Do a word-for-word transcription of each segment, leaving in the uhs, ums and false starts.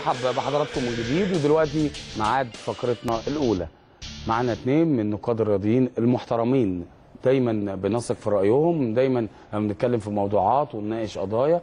برحب بحضراتكم من جديد، ودلوقتي ميعاد فقرتنا الاولى. معانا اثنين من النقاد الرياضيين المحترمين، دايما بنثق في رايهم، دايما لما بنتكلم في موضوعات ونناقش قضايا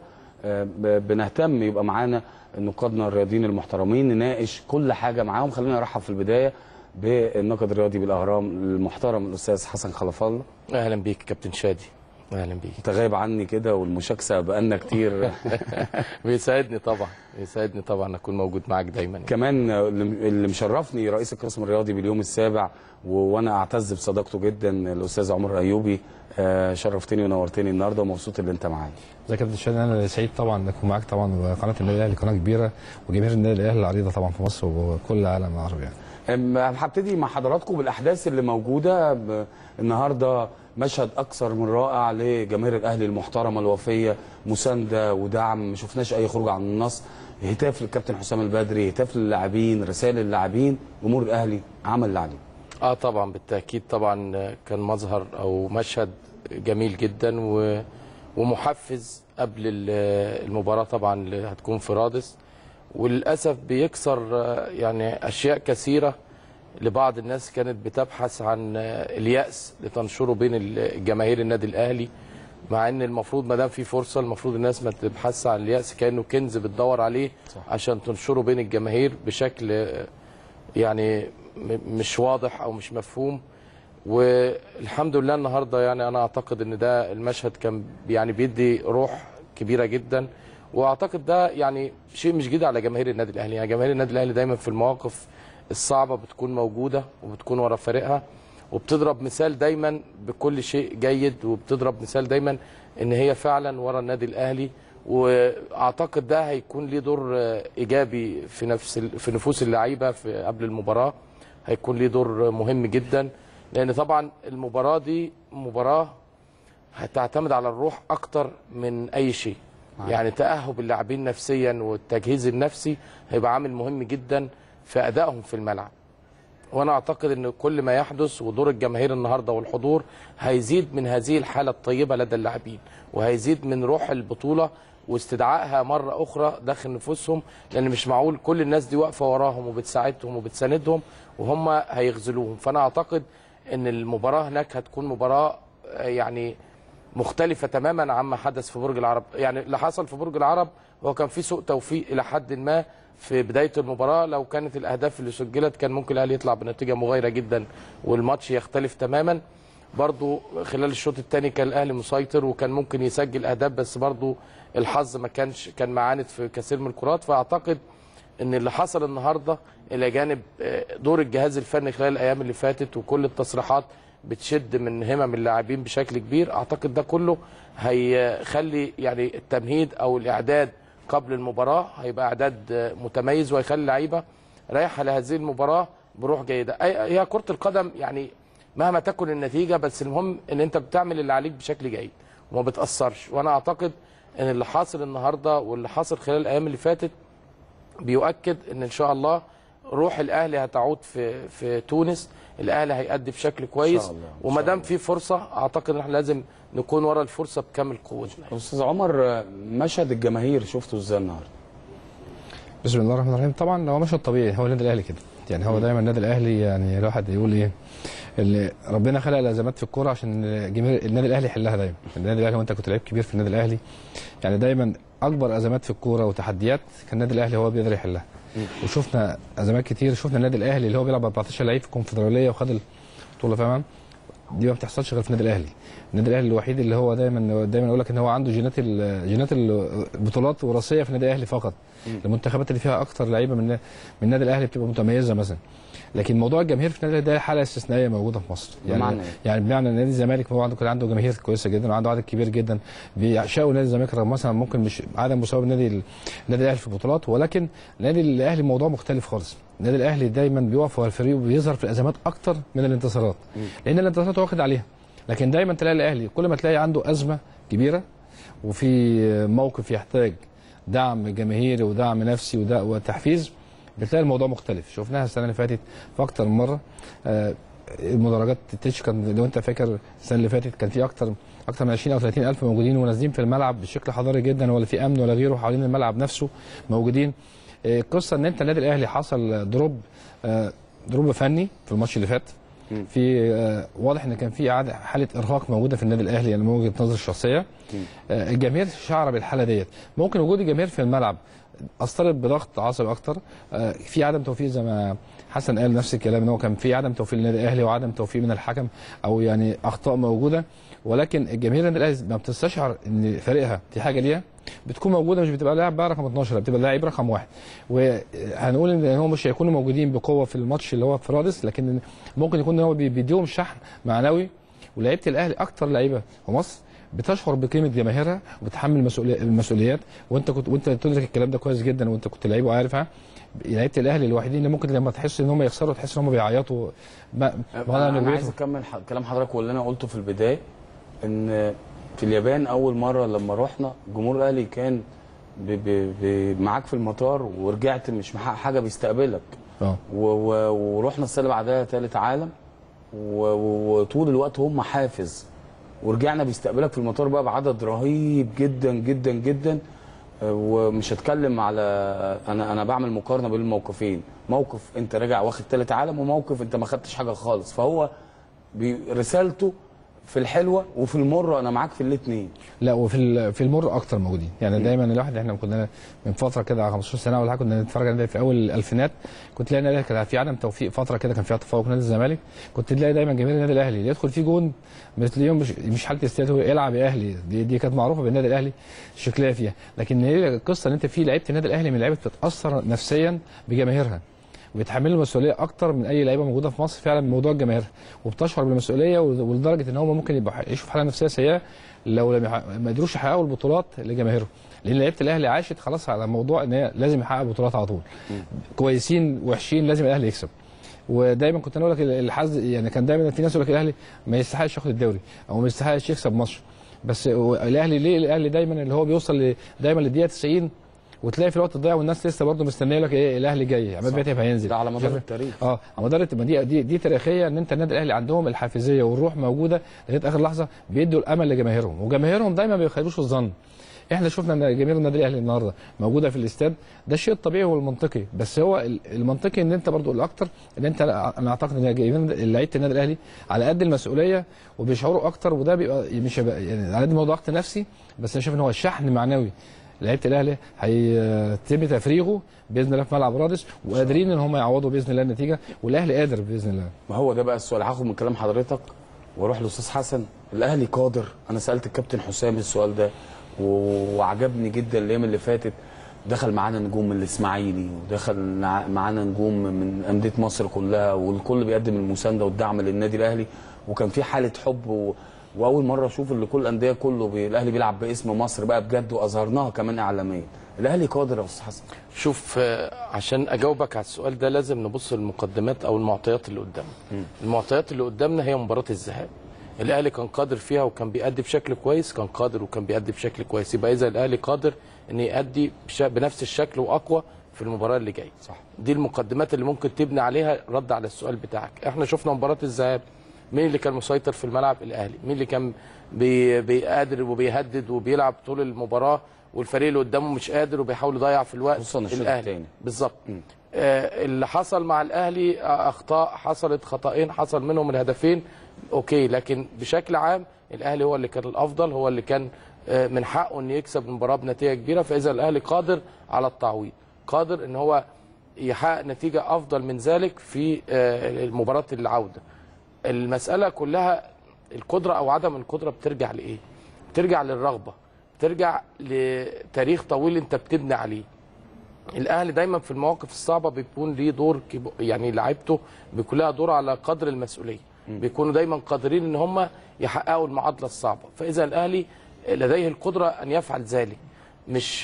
بنهتم يبقى معانا نقادنا الرياضيين المحترمين نناقش كل حاجه معاهم. خلينا نرحب في البدايه بالناقد الرياضي بالاهرام المحترم الاستاذ حسن خلف الله. اهلا بيك كابتن شادي. اهلا بيك. انت غايب عني كده والمشاكسه بقالنا كتير. بيسعدني طبعا بيسعدني طبعا اكون موجود معاك دايما يعني. كمان اللي مشرفني رئيس القسم الرياضي باليوم السابع، وانا اعتز بصداقته جدا، الاستاذ عمر ايوبي. شرفتني ونورتني النهارده ومبسوط ان انت معايا. ازيك يا كابتن شادي؟ انا سعيد طبعا اكون معاك طبعا، وقناه النادي الاهلي قناه كبيره، وجماهير النادي الاهلي العريضه طبعا في مصر وكل العالم العربي يعني. هبتدي مع حضراتكم بالاحداث اللي موجوده النهارده. مشهد اكثر من رائع لجماهير الاهلي المحترمه الوفيه، مسانده ودعم، ما شفناش اي خروج عن النص. هتاف للكابتن حسام البدري، هتاف للاعبين، رسائل للاعبين، جمهور الاهلي عمل اللي عليه. اه طبعا بالتاكيد طبعا كان مظهر او مشهد جميل جدا و... ومحفز قبل المباراه طبعا اللي هتكون في رادس، وللاسف بيكسر يعني اشياء كثيره لبعض الناس كانت بتبحث عن اليأس لتنشره بين الجماهير النادي الاهلي، مع ان المفروض ما دام في فرصه المفروض الناس ما تبحثش عن اليأس كانه كنز بتدور عليه صح. عشان تنشره بين الجماهير بشكل يعني مش واضح او مش مفهوم. والحمد لله النهارده يعني انا اعتقد ان ده المشهد كان يعني بيدي روح كبيره جدا، واعتقد ده يعني شيء مش جديد على جماهير النادي الاهلي. يعني جماهير النادي الاهلي دايما في المواقف الصعبه بتكون موجوده وبتكون ورا فريقها، وبتضرب مثال دايما بكل شيء جيد، وبتضرب مثال دايما ان هي فعلا ورا النادي الاهلي. واعتقد ده هيكون ليه دور ايجابي في نفس في نفوس اللعيبه في قبل المباراه، هيكون ليه دور مهم جدا، لان طبعا المباراه دي مباراه هتعتمد على الروح اكتر من اي شيء. يعني تأهب اللاعبين نفسيا والتجهيز النفسي هيبقى عامل مهم جدا في ادائهم في الملعب. وانا اعتقد ان كل ما يحدث ودور الجماهير النهارده والحضور هيزيد من هذه الحاله الطيبه لدى اللاعبين، وهيزيد من روح البطوله واستدعائها مره اخرى داخل نفوسهم، لان مش معقول كل الناس دي واقفه وراهم وبتساعدهم وبتساندهم وهم هيخذلوهم. فانا اعتقد ان المباراه هناك هتكون مباراه يعني مختلفه تماما عما حدث في برج العرب. يعني اللي حصل في برج العرب هو كان في سوء توفيق الى حد ما في بدايه المباراه، لو كانت الاهداف اللي سجلت كان ممكن الاهلي يطلع بنتيجه مغايره جدا والماتش يختلف تماما. برضو خلال الشوط الثاني كان الاهلي مسيطر وكان ممكن يسجل اهداف، بس برضو الحظ ما كانش كان معاند في كثير من الكرات. فاعتقد ان اللي حصل النهارده الى جانب دور الجهاز الفني خلال الايام اللي فاتت وكل التصريحات بتشد من همم اللاعبين بشكل كبير، اعتقد ده كله هيخلي يعني التمهيد او الاعداد قبل المباراه هيبقى اعداد متميز، وهيخلي اللعيبه رايحه لهذه المباراه بروح جيده. هي كره القدم يعني مهما تكن النتيجه، بس المهم ان انت بتعمل اللي عليك بشكل جيد وما بتاثرش. وانا اعتقد ان اللي حاصل النهارده واللي حاصل خلال الايام اللي فاتت بيؤكد ان ان شاء الله روح الاهلي هتعود في في تونس. الاهلي هيأدي بشكل كويس، وما دام في فرصه اعتقد ان احنا لازم نكون ورا الفرصه بكامل قوتنا. استاذ عمر، مشهد الجماهير شفته ازاي النهارده؟ بسم الله الرحمن الرحيم. طبعا هو مشهد طبيعي، هو النادي الاهلي كده يعني. هو دايما النادي الاهلي يعني الواحد يقول ايه، اللي ربنا خلق الازمات في الكوره عشان جماهير النادي الاهلي يحلها دايما. النادي الاهلي وانت كنت لعيب كبير في النادي الاهلي، يعني دايما اكبر ازمات في الكوره وتحديات كان النادي الاهلي هو بيقدر يحلها. وشفنا ازمات كتير، شفنا النادي الاهلي اللي هو بيلعب أربعتاشر لعيب في الكونفدراليه وخد البطوله، فاهم؟ دي ما بتحصلش غير في النادي الاهلي. النادي الاهلي الوحيد اللي هو دايما دايما يقول لك ان هو عنده جينات جينات البطولات وراثيه في النادي الاهلي فقط. المنتخبات اللي فيها اكتر لعيبه من من النادي الاهلي بتبقى متميزه مثلا. لكن موضوع الجماهير في النادي الاهلي ده حاله استثنائيه موجوده في مصر. يعني بمعنى يعني بمعنى نادي الزمالك هو عنده كان عنده جماهير كويسه جدا وعنده عدد كبير جدا بيعشقوا نادي الزمالك، رغم مثلا ممكن مش عدم مساواه النادي النادي الاهلي في البطولات، ولكن النادي الاهلي موضوع مختلف خالص. النادي الاهلي دايما بيقف ورا الفريق وبيظهر في الازمات اكتر من الانتصارات، لان الانتصارات هو واخد عليها. لكن دايما تلاقي الاهلي كل ما تلاقي عنده ازمه كبيره وفي موقف يحتاج دعم جماهيري ودعم نفسي وتحفيز، بتلاقي الموضوع مختلف. شفناها السنه اللي فاتت في اكتر من مره. آه المدرجات التتش كان لو انت فاكر السنه اللي فاتت كان في اكتر اكتر من عشرين او ثلاثين الف موجودين ونازلين في الملعب بشكل حضاري جدا، ولا في امن ولا غيره حوالين الملعب نفسه موجودين. القصه ان انت النادي الاهلي حصل دروب دروب فني في الماتش اللي فات. في واضح ان كان في اعاده حاله ارهاق موجوده في النادي الاهلي يعني من وجهه نظري الشخصيه. الجماهير شعر بالحاله ديت. ممكن وجود الجماهير في الملعب اثرت بضغط عصبي اكتر. في عدم توفيق زي ما حسن قال نفس الكلام ان هو كان في عدم توفيق للنادي الاهلي وعدم توفيق من الحكم او يعني اخطاء موجوده. ولكن الجماهير النادي الاهلي ما بتستشعر ان فريقها دي حاجه ليها بتكون موجوده، مش بتبقى لاعب بقى رقم اتناشر، بتبقى لاعب رقم واحد. وهنقول ان هم مش هيكونوا موجودين بقوه في الماتش اللي هو في رادس، لكن ممكن يكون هو بيديهم شحن معنوي. ولاعيبه الاهلي اكتر لعيبه في مصر بتشعر بقيمه جماهيرها وبتحمل المسؤوليات. وانت كنت وانت تدرك الكلام ده كويس جدا وانت كنت لعيب وعارفها. لعيبه الاهلي الوحيدين اللي ممكن لما تحس ان هم يخسروا تحس ان هم بيعيطوا. ما انا عايز اكمل كلام حضرتك واللي انا قلته في البدايه ان في اليابان اول مره لما رحنا جمهور الاهلي كان بي بي معاك في المطار ورجعت مش محقق حاجه بيستقبلك. اه ورحنا السنه اللي بعدها ثالث عالم وطول الوقت هم حافز ورجعنا بيستقبلك في المطار بقى بعدد رهيب جدا جدا جدا. ومش هتكلم على انا انا بعمل مقارنه بين الموقفين، موقف انت راجع واخد ثالث عالم وموقف انت ما خدتش حاجه خالص. فهو رسالته في الحلوه وفي المره انا معاك في الاثنين. لا وفي في المر اكتر موجودين يعني. م. دايما الواحد احنا كنا من فتره كده على خمستاشر سنه ولا حاجه كنا نتفرج على في اول الالفينات، كنت تلاقي النادي كان في عدم توفيق فتره كده كان فيها تفوق نادي الزمالك، كنت تلاقي دايما جماهير النادي الاهلي اللي يدخل فيه جون بتلاقيهم مش مش حاله استياد، هو يلعب يا اهلي. دي, دي كانت معروفه بالنادي الاهلي شكلها فيها. لكن هي القصه ان انت في لعيبه النادي الاهلي من اللعيبه بتتاثر نفسيا بجماهيرها وبيتحملوا المسؤوليه اكتر من اي لعيبه موجوده في مصر فعلا بموضوع الجماهير، وبتشعر بالمسؤوليه ولدرجه ان هم ممكن يبقوا يعيشوا في حاله نفسيه سيئه لو ما قدروش يحققوا البطولات لجماهيرهم. لان لعيبه الاهلي عاشت خلاص على موضوع ان هي لازم يحقق بطولات على طول. م. كويسين وحشين لازم الاهلي يكسب. ودايما كنت انا اقول لك الحظ يعني كان دايما في ناس يقول لك الاهلي ما يستحقش ياخد الدوري او ما يستحقش يكسب ماتش. بس الاهلي ليه الاهلي دايما اللي هو بيوصل دايما للدقيقه تسعين وتلاقي في الوقت الضايع والناس لسه برضه مستنيه لك ايه الاهلي جاي عماد متعب هينزل. ده على مدار التاريخ. اه على مدار دي, دي دي تاريخيه ان انت النادي الاهلي عندهم الحافزيه والروح موجوده لغايه اخر لحظه، بيدوا الامل لجماهيرهم وجماهيرهم دايما ما بيخيبوش الظن. احنا شفنا ان جماهير النادي الاهلي النهارده موجوده في الاستاد، ده الشيء الطبيعي والمنطقي. بس هو المنطقي ان انت برضه الاكثر ان انت انا اعتقد ان لعيبه النادي الاهلي على قد المسؤوليه وبيشعروا اكتر، وده بيبقى مش يعني على قد ما هو ضغط نفسي، بس انا شايف ان هو الشحن معنوي. لعيبه الاهلي هيتم تفريغه باذن الله في ملعب رادس وقادرين ان هم يعوضوا باذن الله النتيجه، والاهلي قادر باذن الله. ما هو ده بقى السؤال. هاخد من كلام حضرتك واروح لاستاذ حسن. الاهلي قادر؟ انا سالت الكابتن حسام السؤال ده وعجبني جدا. الايام اللي فاتت دخل معانا نجوم من الاسماعيلي ودخل معانا نجوم من انديه مصر كلها، والكل بيقدم المسانده والدعم للنادي الاهلي، وكان في حاله حب و... واول مره اشوف اللي كل الانديه كله بي... الاهلي بيلعب باسم مصر بقى بجد، واظهرناها كمان اعلاميا. الاهلي قادر يا استاذ حسن؟ شوف عشان اجاوبك على السؤال ده لازم نبص للمقدمات او المعطيات اللي قدامنا. المعطيات اللي قدامنا هي مباراه الذهاب. الاهلي كان قادر فيها وكان بيأدي بشكل كويس، كان قادر وكان بيأدي بشكل كويس، يبقى اذا الاهلي قادر ان يأدي بنفس الشكل واقوى في المباراه اللي جايه. صح. دي المقدمات اللي ممكن تبني عليها رد على السؤال بتاعك. احنا شفنا مباراه الذهاب مين اللي كان مسيطر في الملعب؟ الاهلي. مين اللي كان بي بيقادر وبيهدد وبيلعب طول المباراه والفريق اللي قدامه مش قادر وبيحاول يضيع في الوقت؟ الاهلي. بالظبط. آه اللي حصل مع الاهلي اخطاء حصلت، خطأين حصل منهم الهدفين اوكي، لكن بشكل عام الاهلي هو اللي كان الافضل، هو اللي كان آه من حقه ان يكسب المباراه بنتيجه كبيره. فاذا الاهلي قادر على التعويض، قادر ان هو يحقق نتيجه افضل من ذلك في آه مباراه العوده. المسألة كلها القدرة أو عدم القدرة بترجع لإيه؟ بترجع للرغبة، بترجع لتاريخ طويل أنت بتبني عليه. الأهلي دايما في المواقف الصعبة بيكون ليه دور، يعني لعيبته بيكون لها دور على قدر المسؤولية، بيكونوا دايما قادرين إن هم يحققوا المعادلة الصعبة. فإذا الأهلي لديه القدرة أن يفعل ذلك. مش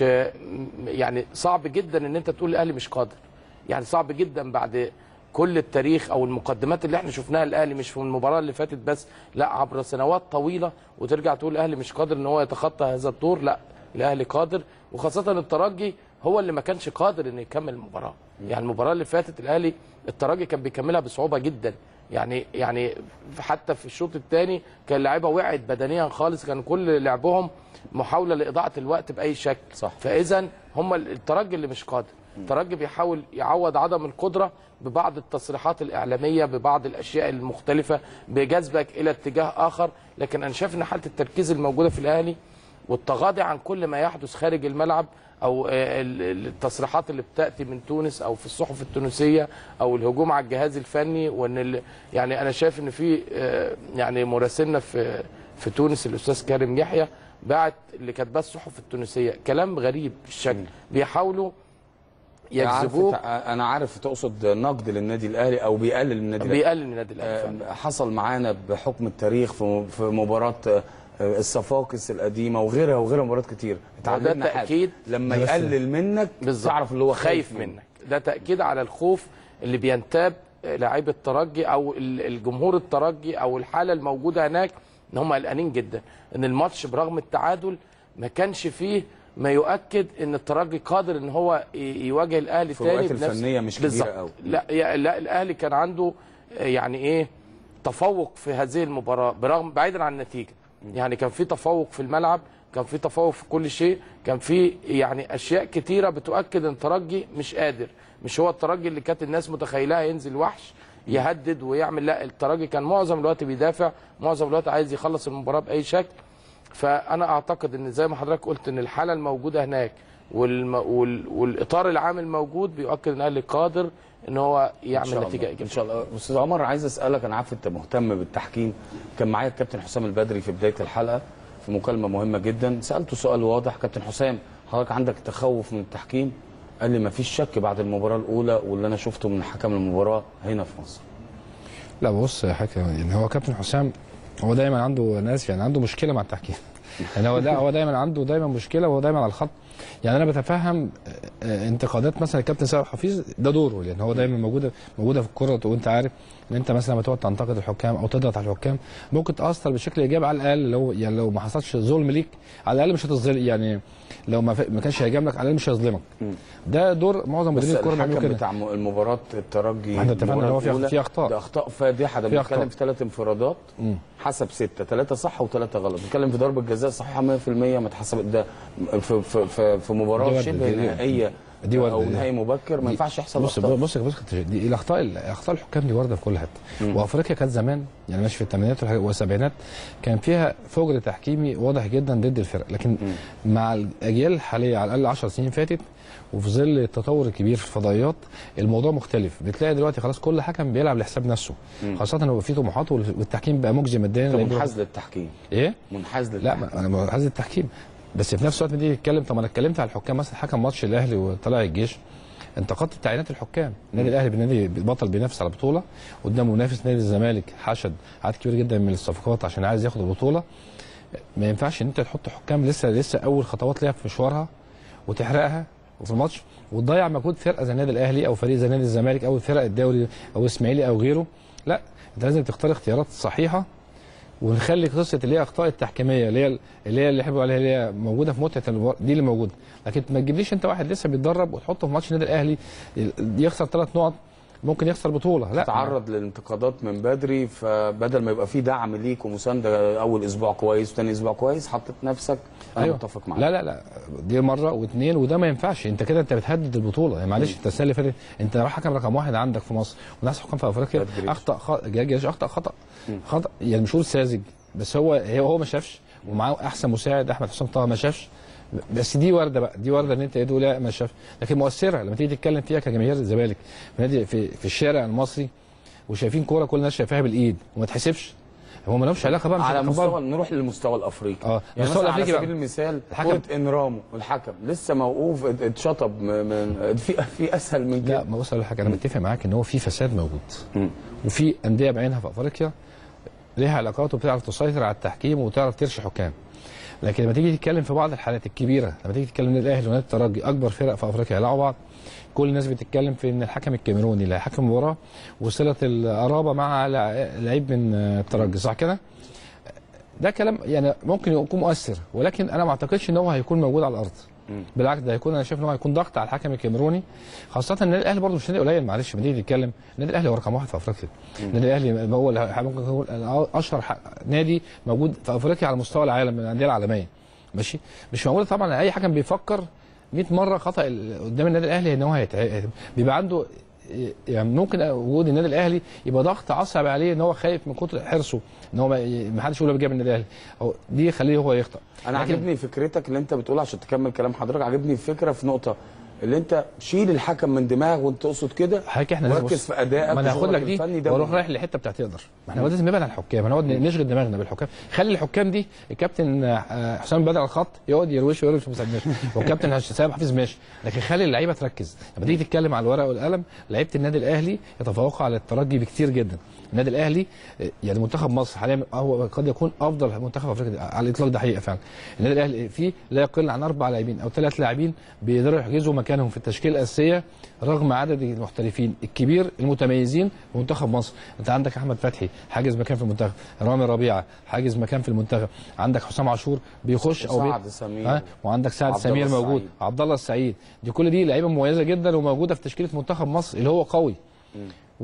يعني صعب جدا إن أنت تقول الأهلي مش قادر، يعني صعب جدا بعد كل التاريخ او المقدمات اللي احنا شفناها الاهلي مش في المباراه اللي فاتت بس، لا عبر سنوات طويله، وترجع تقول الاهلي مش قادر ان هو يتخطى هذا الدور. لا الاهلي قادر، وخاصه الترجي هو اللي ما كانش قادر انه يكمل المباراه. يعني المباراه اللي فاتت الاهلي الترجي كان بيكملها بصعوبه جدا، يعني يعني حتى في الشوط الثاني كان اللعيبه وقعت بدنيا خالص، كان كل لعبهم محاوله لاضاعه الوقت باي شكل. صح. فاذا هم الترجي اللي مش قادر. الترجي بيحاول يعوض عدم القدره ببعض التصريحات الاعلاميه، ببعض الاشياء المختلفه بجذبك الى اتجاه اخر. لكن انا شايف ان حاله التركيز الموجوده في الاهلي والتغاضي عن كل ما يحدث خارج الملعب او التصريحات اللي بتاتي من تونس او في الصحف التونسيه او الهجوم على الجهاز الفني، وان يعني انا شايف ان في يعني مراسلنا في في تونس الاستاذ كريم يحيى بعت اللي كاتباه الصحف التونسيه كلام غريب الشكل، بيحاولوا يجذبوك. انا عارف تقصد نقد للنادي الاهلي او بيقلل من النادي الاهلي، بيقلل من النادي الاهلي. آه حصل معانا بحكم التاريخ في في مباراه الصفاقس القديمه وغيرها وغيرها مباريات كتير اتعلمنا ده تاكيد لما يقلل منك تعرف اللي هو خايف منك. منك ده تاكيد على الخوف اللي بينتاب لاعيبه الترجي او الجمهور الترجي او الحاله الموجوده هناك، ان هم قلقانين جدا ان الماتش برغم التعادل ما كانش فيه ما يؤكد ان الترجي قادر ان هو يواجه الاهلي تاني بنفس الفنيه مش كبيره قوي. لا لا الاهلي كان عنده يعني ايه تفوق في هذه المباراه برغم بعيدا عن النتيجه. يعني كان في تفوق في الملعب، كان في تفوق في كل شيء، كان في يعني اشياء كتيره بتؤكد ان الترجي مش قادر، مش هو الترجي اللي كانت الناس متخيلاه ينزل وحش يهدد ويعمل. لا الترجي كان معظم الوقت بيدافع، معظم الوقت عايز يخلص المباراه باي شكل. فانا اعتقد ان زي ما حضرتك قلت ان الحاله الموجوده هناك والم... وال... والاطار العام الموجود بيؤكد ان الاهلي قادر ان هو يعمل نتيجه ايجابيه ان شاء الله. استاذ عمر عايز اسالك، انا عارف انت مهتم بالتحكيم، كان معايا الكابتن حسام البدري في بدايه الحلقه في مكالمه مهمه جدا، سالته سؤال واضح: كابتن حسام حضرتك عندك تخوف من التحكيم؟ قال لي ما فيش شك بعد المباراه الاولى واللي انا شفته من حكم المباراه هنا في مصر. لا بص يا حكم، يعني هو كابتن حسام هو دايما عنده ناس يعني عنده مشكله مع التحكيم. يعني هو ده هو دايما عنده دايما مشكله وهو دايما على الخط. يعني انا بتفهم انتقادات مثلا الكابتن سامح حفيظ، ده دوره، لان هو دايما موجوده موجوده في الكره، وانت عارف ان انت مثلا لما تقعد تنتقد الحكام او تضغط على الحكام ممكن تاثر بشكل ايجابي على الاقل. لو يعني لو ما حصلش ظلم ليك على الاقل مش هتظلم، يعني لو ما ما كانش هيجاملك على الاقل مش هيظلمك. ده دور معظم مديرين الكوره بيعملوا كده. بتاع المباراه الترجي احنا اتفقنا ان هو في في اخطاء، ده اخطاء فادحه. ده بنتكلم في ثلاث انفرادات حسب سته، ثلاثه صح وثلاثه غلط. بنتكلم في ضربه جزاء صحيحه مية في المية ما اتحسبت. ده في في في, في مباراه شبه نهائيه دي او نهائي مبكر ما ينفعش يحصل بص اخطاء. بص بص دي الاخطاء اخطاء الحكام دي وارده في كل حته. وافريقيا كانت زمان يعني ماشي في الثمانينات والسبعينات كان فيها فجر تحكيمي واضح جدا ضد الفرق، لكن م. مع الاجيال الحاليه على الاقل عشر سنين فاتت وفي ظل التطور الكبير في الفضائيات الموضوع مختلف. بتلاقي دلوقتي خلاص كل حكم بيلعب لحساب نفسه، خاصه ان في طموحات والتحكيم بقى مجزي ماديا. منحاز للتحكيم ايه؟ منحاز للتحكيم. لا انا منحاز للتحكيم، بس في نفس الوقت بدي اتكلم. طب انا اتكلمت على الحكام مثلا، حكم ماتش الاهلي وطلع الجيش انتقدت تعيينات الحكام. النادي الاهلي بالنادي بطل بينافس على بطوله قدام منافس نادي الزمالك، حشد عدد كبير جدا من الصفقات عشان عايز ياخد البطوله. ما ينفعش ان انت تحط حكام لسه لسه اول خطوات ليها في مشوارها وتحرقها وفي الماتش وتضيع مجهود فرقه زي النادي الاهلي او فريق زي نادي الزمالك او فرق الدوري او الاسماعيلي او غيره. لا انت لازم تختار اختيارات صحيحه، ونخلي قصه اللي هي اخطاء التحكيميه اللي هي اللي هي اللي يحبوا عليها اللي هي موجوده في متعه المباراه دي اللي موجوده. لكن ما تجيبليش انت واحد لسه بيتدرب وتحطه في ماتش النادي الاهلي يخسر ثلاث نقط ممكن يخسر بطوله. لا تعرض للانتقادات من بدري، فبدل ما يبقى في دعم ليك ومسانده اول اسبوع كويس وثاني اسبوع كويس حطيت نفسك. انا أيوة. متفق معاك. لا لا لا دي مره واثنين وده ما ينفعش. انت كده انت بتهدد البطوله. يعني معلش انت السنه اللي فاتت انت حكم رقم واحد عندك في مصر وناس حكام في افريقيا اخطا خطا جاجيش اخطا خطا خطا يعني مش هقول ساذج، بس هو هو ما شافش ومعاه احسن مساعد احمد حسام طه ما شافش. بس دي ورده بقى دي ورده ان انت تقول لا ما شاف، لكن مؤثره لما تيجي تتكلم فيها كجماهير الزمالك في نادي في, في الشارع المصري وشايفين كوره كل الناس شايفاها بالايد وما تحسبش. هو ما لهمش علاقه بقى. على مستوى نروح للمستوى الافريقي. اه يعني مثلا على سبيل المثال كره انرامو الحكم لسه موقوف اتشطب من في في اسهل من كده. لا ما بص على حاجه، انا متفق معاك ان هو في فساد موجود م. وفي انديه بعينها في افريقيا ليها علاقات وبتعرف تسيطر على التحكيم وتعرف ترشي حكام. لكن لما تيجي تتكلم في بعض الحالات الكبيره، لما تيجي تتكلم النادي الاهلي ونادي الترجي اكبر فرق في افريقيا يلعبوا بعض، كل الناس بتتكلم في ان الحكم الكاميروني اللي هيحكم المباراه وصله القرابه مع لعيب من الترجي، صح كده؟ ده كلام يعني ممكن يكون مؤثر، ولكن انا ما اعتقدش ان هو هيكون موجود على الارض. بالعكس ده هيكون، انا شايف ان هو هيكون ضغط على الحكم الكاميروني، خاصه النادي الاهلي برضه مش نادي قليل. معلش لما تيجي تتكلم النادي الاهلي هو رقم واحد في افريقيا. النادي الاهلي هو ممكن نقول اشهر نادي موجود في افريقيا على مستوى العالم من الانديه العالميه. ماشي؟ مش معقول طبعا اي حكم بيفكر مية مره خطا قدام النادي الاهلي ان هو هيتع... بيبقى عنده يعني ممكن وجود النادي الاهلي يبقى ضغط عصب عليه ان هو خايف من كتر حرصه ان هو ما حدش يقول جاب النادي الاهلي، دي يخليه هو يخطا. انا عاجبني فكرتك اللي انت بتقولها عشان تكمل كلام حضرتك، عاجبني الفكره في نقطه اللي انت شيل الحكم من دماغك وانت تقصد كده، حضرتك احنا لازم وركز في ادائك. ما انا هاخد لك دي واروح رايح للحته بتاعت تقدر، ما احنا لازم نبعد عن الحكام، هنقعد نشغل دماغنا بالحكام، خلي الحكام دي الكابتن حسام بدر على الخط يقعد يروش ويروش مش ماشي، والكابتن حسام حفيظ ماشي، لكن خلي اللعيبه تركز. لما تيجي تتكلم على الورق والقلم لعيبه النادي الاهلي يتفوقوا على الترجي بكتير جدا. النادي الاهلي يعني منتخب مصر حاليا هو قد يكون افضل منتخب افريقيا على الاطلاق، ده حقيقه فعلا. النادي الاهلي فيه لا يقل عن اربع لاعبين او ثلاث لاعبين بيقدروا يحجزوا مكانهم في التشكيله الاساسيه رغم عدد المحترفين الكبير المتميزين في منتخب مصر. انت عندك احمد فتحي حاجز مكان في المنتخب، رامي ربيعه حاجز مكان في المنتخب، عندك حسام عاشور بيخش او بي... سعد سمير ها؟ وعندك سعد سمير موجود، عبد الله السعيد، دي كل دي لعيبه مميزه جدا وموجوده في تشكيله منتخب مصر اللي هو قوي. م.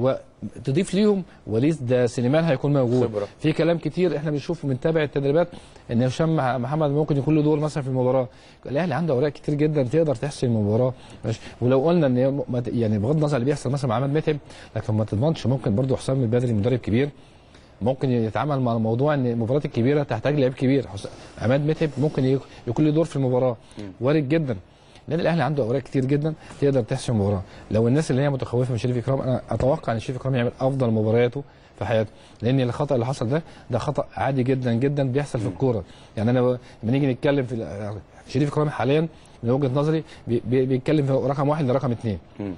وتضيف ليهم وليد ده سليمان هيكون موجود خبرة. في كلام كتير احنا بنشوفه بنتابع التدريبات ان هشام محمد ممكن يكون له دور مثلا في المباراه. الاهلي عنده اوراق كتير جدا تقدر تحسم المباراه، ولو قلنا ان يعني بغض النظر اللي بيحصل مثلا مع عماد متعب، لكن ما تضمنش ممكن برضو حسام البدري مدرب كبير ممكن يتعامل مع الموضوع ان المباريات الكبيره تحتاج لعيب كبير. عماد متعب ممكن يكون له دور في المباراه، وارد جدا. النادي الاهلي عنده اوراق كتير جدا تقدر تحسم المباراه. لو الناس اللي هي متخوفه من شريف اكرام، انا اتوقع ان شريف اكرام يعمل افضل مبارياته في حياته، لان الخطا اللي حصل ده ده خطا عادي جدا جدا بيحصل في الكوره. يعني انا بنيجي نتكلم في شريف اكرام حاليا من وجهه نظري بيتكلم في رقم واحد لرقم اثنين،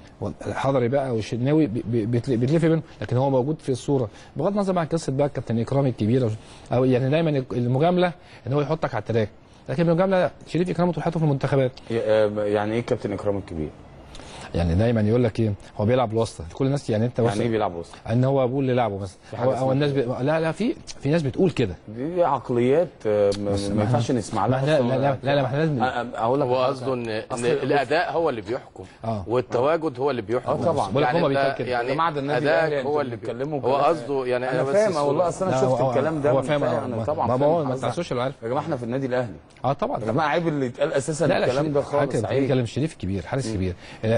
الحضري بقى والشناوي بيتلف منه، لكن هو موجود في الصوره بغض النظر عن قصه بقى كابتن اكرام الكبيره، او يعني دايما المجامله ان هو يحطك على التراك، لكن المجامله شريف اكرام طول حياته في المنتخبات. يعني ايه كابتن اكرام الكبير؟ يعني دايما يقول لك ايه، هو بيلعب الوسط كل الناس، يعني انت يعني ايه بيلعب وسط؟ ان هو ابوه اللي لعبه مثلا، او, أو الناس بي... لا لا في في ناس بتقول كده، دي عقليات ما ينفعش نسمع لها. لا لا لا لا, لا احنا لازم اقول لك هو قصده ان الاداء هو اللي بيحكم آه. والتواجد هو اللي بيحكم. اه طبعا يعني هم بيتكلم كده، يعني جماعه النادي الاهلي هو اللي بيتكلموا هو قصده، يعني انا فاهم والله، اصل انا شفت الكلام ده. هو فاهم طبعا، ما هو ما تعسوش اللي عارف يا جماعه احنا في النادي الاهلي. اه طبعا يا جماعه عيب اللي يتقال اساسا الكلام ده خالص. بيتكلم شريف كبير، حارس كبير،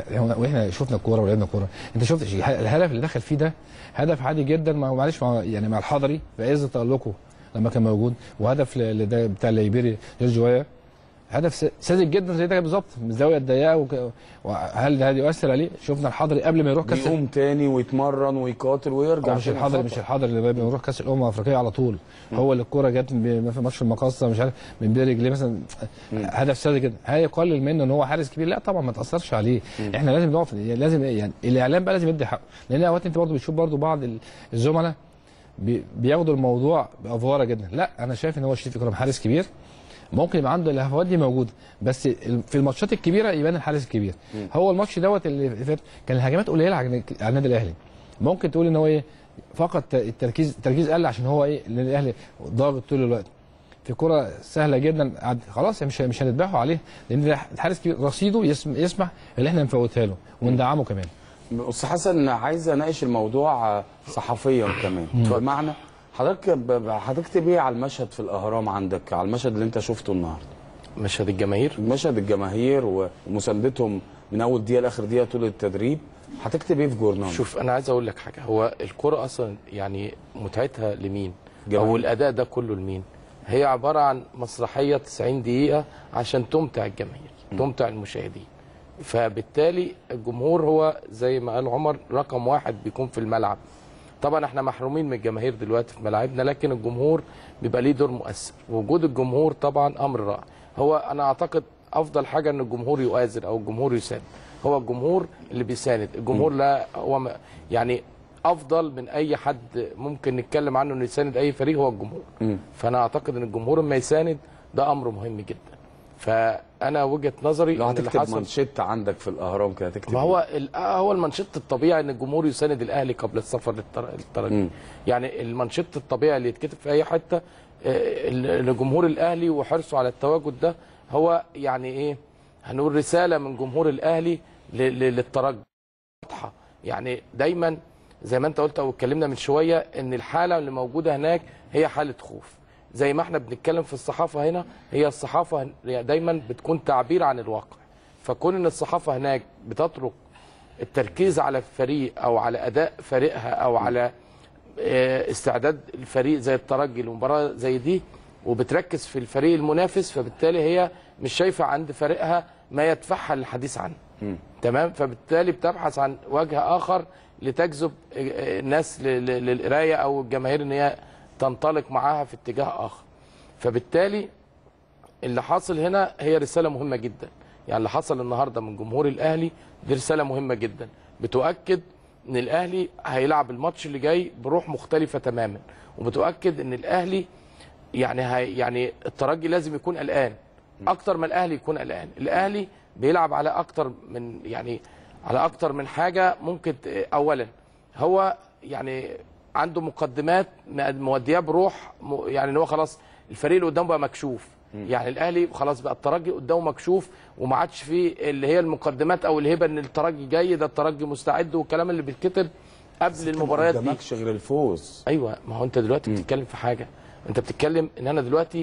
واحنا شفنا الكوره ولعبنا كوره. انت شفت الهدف اللي دخل فيه ده هدف عادي جدا، معلش يعني مع الحضري في عز تألقه لما كان موجود، وهدف بتاع الليبيري جورجوايا هدف ساذج جدا زي ده بالظبط من الزاويه الضيقه. وك... وهل ده يؤثر عليه؟ شفنا الحضري قبل ما يروح كاس يقوم تاني ويتمرن ويقاتل ويرجع. مش الحضري مش الحضري اللي بيروح كاس الامم الافريقيه على طول. م. هو اللي الكوره جت في ماتش المقاصه مش عارف من بين رجليه مثلا، م. هدف ساذج جدا. هيقلل منه ان هو حارس كبير؟ لا طبعا ما تاثرش عليه. م. احنا لازم نقف، لازم يعني الاعلام بقى لازم يدي حقه، لان اوقات انت برضه بتشوف برضه بعض الزملاء بياخدوا الموضوع بافواره جدا. لا انا شايف ان هو شريف اكرام حارس كبير، ممكن يبقى عنده الهفوات دي موجوده، بس في الماتشات الكبيره يبان الحارس الكبير. م. هو الماتش دوت اللي فات كان الهجمات قليله على النادي الاهلي، ممكن تقول ان هو ايه فقط التركيز التركيز قل عشان هو ايه النادي الاهلي ضاغط طول الوقت في كره سهله جدا. خلاص مش مش هنذبحه عليه، لان الحارس الكبير رصيده يسمح اللي احنا نفوتها له وندعمه كمان. استاذ حسن عايز اناقش الموضوع صحفيا كمان، بمعنى حضرتك هتكتب ايه على المشهد في الاهرام عندك، على المشهد اللي انت شفته النهارده؟ مشهد الجماهير؟ مشهد الجماهير ومساندتهم من اول دقيقه لاخر دقيقه طول التدريب، هتكتب ايه في جورنال؟ شوف انا عايز اقول لك حاجه، هو الكره اصلا يعني متعتها لمين؟ جميل. او الاداء ده كله لمين؟ هي عباره عن مسرحيه تسعين دقيقه عشان تمتع الجماهير، تمتع المشاهدين. فبالتالي الجمهور هو زي ما قال عمر رقم واحد بيكون في الملعب. طبعا احنا محرومين من الجماهير دلوقتي في ملاعبنا، لكن الجمهور بيبقى ليه دور مؤثر، وجود الجمهور طبعا امر رائع. هو انا اعتقد افضل حاجه ان الجمهور يؤازر او الجمهور يساند، هو الجمهور اللي بيساند. الجمهور لا هو يعني افضل من اي حد ممكن نتكلم عنه انه يساند اي فريق، هو الجمهور. م. فانا اعتقد ان الجمهور لما يساند ده امر مهم جدا. فانا وجهه نظري لو هتكتب منشط عندك في الاهرام كده هتكتب ما هو هو المنشط الطبيعي ان الجمهور يساند الاهلي قبل السفر للترجي. يعني المنشط الطبيعي اللي يتكتب في اي حته ان جمهور الاهلي وحرصه على التواجد ده هو يعني ايه، هنقول رساله من جمهور الاهلي للترجي واضحه. يعني دايما زي ما انت قلت او اتكلمنا من شويه ان الحاله اللي موجوده هناك هي حاله خوف، زي ما احنا بنتكلم في الصحافه هنا، هي الصحافه دايما بتكون تعبير عن الواقع. فكون ان الصحافه هناك بتترك التركيز على الفريق او على اداء فريقها او على استعداد الفريق زي الترجي لمباراه زي دي، وبتركز في الفريق المنافس، فبالتالي هي مش شايفه عند فريقها ما يدفعها للحديث عنه. م. تمام. فبالتالي بتبحث عن وجه اخر لتجذب الناس للقرايه او الجماهير ان هي تنطلق معاها في اتجاه اخر. فبالتالي اللي حاصل هنا هي رساله مهمه جدا. يعني اللي حصل النهارده من جمهور الاهلي دي رساله مهمه جدا بتؤكد ان الاهلي هيلعب الماتش اللي جاي بروح مختلفه تماما، وبتؤكد ان الاهلي يعني هي يعني الترجي لازم يكون قلقان اكتر ما الاهلي يكون قلقان. الاهلي بيلعب على اكتر من يعني على اكتر من حاجه. ممكن اولا هو يعني عنده مقدمات موديه بروح، يعني ان هو خلاص الفريق اللي قدامه بقى مكشوف. يعني الاهلي خلاص بقى الترجي قدامه مكشوف، وما عادش فيه اللي هي المقدمات او الهبه ان الترجي جاي، ده الترجي مستعد والكلام اللي بيتكتب قبل المباريات دي. ما قدامكش غير الفوز. ايوه، ما هو انت دلوقتي بتتكلم في حاجه، انت بتتكلم ان انا دلوقتي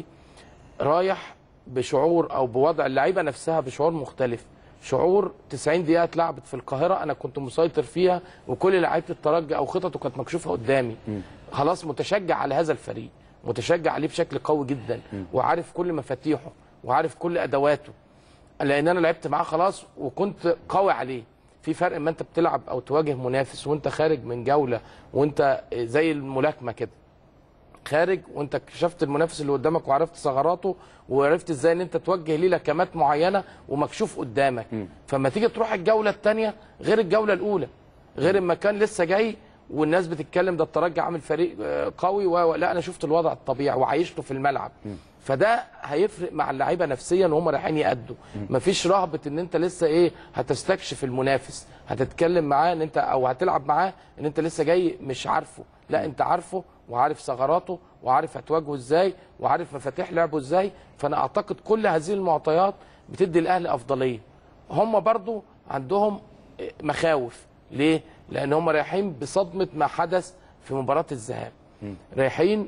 رايح بشعور او بوضع اللعيبه نفسها بشعور مختلف. شعور تسعين دقيقه اتلعبت في القاهره انا كنت مسيطر فيها، وكل لعيبه الترجي او خططه كانت مكشوفه قدامي. م. خلاص متشجع على هذا الفريق، متشجع عليه بشكل قوي جدا، م. وعارف كل مفاتيحه وعارف كل ادواته، لان انا لعبت معاه خلاص وكنت قوي عليه. في فرق ما انت بتلعب او تواجه منافس وانت خارج من جوله، وانت زي الملاكمه كده خارج وانت اكتشفت المنافس اللي قدامك وعرفت ثغراته وعرفت ازاي ان انت توجه ليه لكمات معينه ومكشوف قدامك. م. فما تيجي تروح الجوله الثانيه غير الجوله الاولى، غير اما كان لسه جاي والناس بتتكلم ده الترجي عامل فريق قوي، ولا انا شفت الوضع الطبيعي وعايشته في الملعب. م. فده هيفرق مع اللعيبه نفسيا وهم رايحين يأدوا. مفيش رهبه ان انت لسه ايه هتستكشف المنافس، هتتكلم معاه ان انت او هتلعب معاه ان انت لسه جاي مش عارفه، لا انت عارفه وعارف ثغراته وعارف هتواجهه ازاي وعارف مفاتيح لعبه ازاي. فانا اعتقد كل هذه المعطيات بتدي الاهلي افضليه. هم برضو عندهم مخاوف. ليه؟ لان هم رايحين بصدمه ما حدث في مباراه الذهاب. رايحين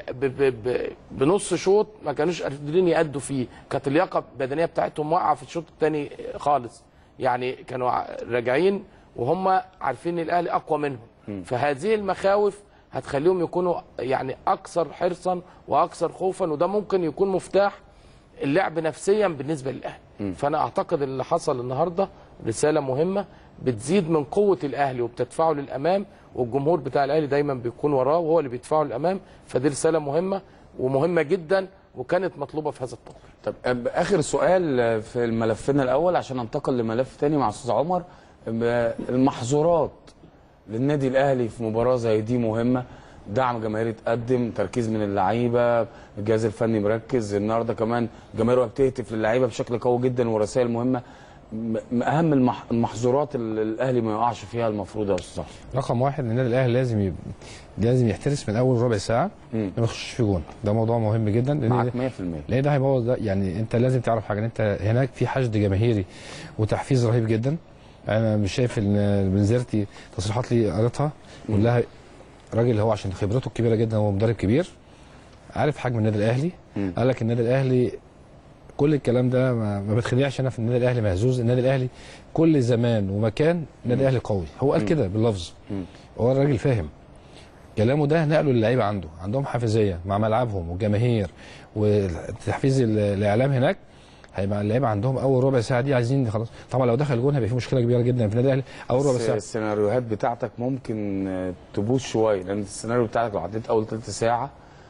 بنص شوط ما كانوش قادرين يأدوا فيه، كانت اللياقه البدنيه بتاعتهم واقعه في الشوط الثاني خالص. يعني كانوا راجعين وهم عارفين ان الاهلي اقوى منهم. فهذه المخاوف هتخليهم يكونوا يعني اكثر حرصا واكثر خوفا، وده ممكن يكون مفتاح اللعب نفسيا بالنسبه للاهلي. فانا اعتقد اللي حصل النهارده رساله مهمه بتزيد من قوه الاهلي وبتدفعه للامام، والجمهور بتاع الاهلي دايما بيكون وراه وهو اللي بيدفعه للامام. فدي رساله مهمه ومهمه جدا وكانت مطلوبه في هذا التوقيت. طب اخر سؤال في ملفنا الاول عشان ننتقل لملف ثاني مع استاذ عمر. المحظورات للنادي الاهلي في مباراه زي دي مهمه، دعم جماهيري يتقدم، تركيز من اللعيبه، الجهاز الفني مركز النهارده، كمان جماهيره بتهتف للعيبه بشكل قوي جدا ورسائل مهمه. اهم المحظورات اللي الاهلي ما يقعش فيها المفروض يا استاذ؟ رقم واحد النادي الاهلي لازم يب... لازم يحترس من اول ربع ساعه ما يخشش في جون. ده موضوع مهم جدا لان معاك مية في المية لان ده هيبوظ. ده يعني انت لازم تعرف حاجه، ان انت هناك في حشد جماهيري وتحفيز رهيب جدا. انا مش شايف ان بنزرتي تصريحات لي قريتها كلها راجل هو عشان خبرته الكبيره جدا، هو مدرب كبير عارف حجم النادي الاهلي. قال لك النادي الاهلي كل الكلام ده ما بتخدعش. انا في النادي الاهلي مهزوز. النادي الاهلي كل زمان ومكان النادي الاهلي قوي. هو قال كده باللفظ. هو الراجل فاهم كلامه، ده نقله للعيبه عنده عندهم حافظيه مع ملعبهم والجماهير وتحفيز الاعلام هناك. هيبقى اللعيبه عندهم اول ربع ساعه دي عايزين خلاص. طبعا لو دخل جون هيبقى في مشكله كبيره جدا في النادي الاهلي اول ربع ساعه. السيناريوهات بتاعتك ممكن تبوظ شويه، لان السيناريو بتاعك لو عديت اول ثلث ساعه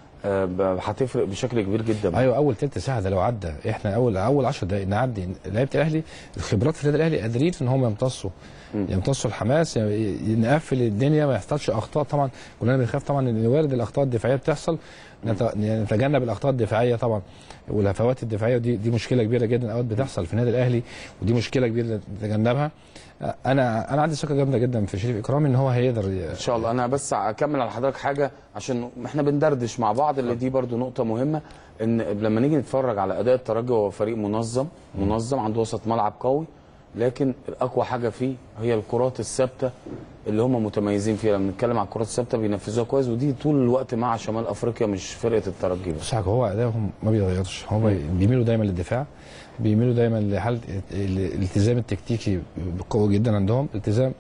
هتفرق بشكل كبير جدا. ايوه اول ثلث ساعه ده لو عدى، احنا اول اول عشر دقائق نعدي. لعيبه الاهلي الخبرات في النادي الاهلي قادرين ان هم يمتصوا يمتصوا الحماس، نقفل الدنيا ما يحصلش اخطاء. طبعا كلنا بنخاف طبعا ان وارد الاخطاء الدفاعيه بتحصل، نتجنب الاخطاء الدفاعيه طبعا والهفوات الدفاعيه، ودي دي مشكله كبيره جدا اوقات بتحصل في النادي الاهلي، ودي مشكله كبيره نتجنبها. انا انا عندي ثقه جامده جدا في شريف اكرامي ان هو هيقدر ان شاء الله. انا بس اكمل على حضرتك حاجه عشان احنا بندردش مع بعض، اللي دي برضو نقطه مهمه، ان لما نيجي نتفرج على اداء الترجي، هو فريق منظم منظم عنده وسط ملعب قوي، لكن اقوى حاجه فيه هي الكرات الثابته اللي هم متميزين فيها. لما بنتكلم على الكرات الثابته بينفذوها كويس، ودي طول الوقت مع شمال افريقيا مش فرقه الترجي بس. صح، هو ادائهم ما بيتغيرش، هم بيميلوا دايما للدفاع، بيميلوا دايما لحاله الالتزام التكتيكي بقوه جدا عندهم، التزام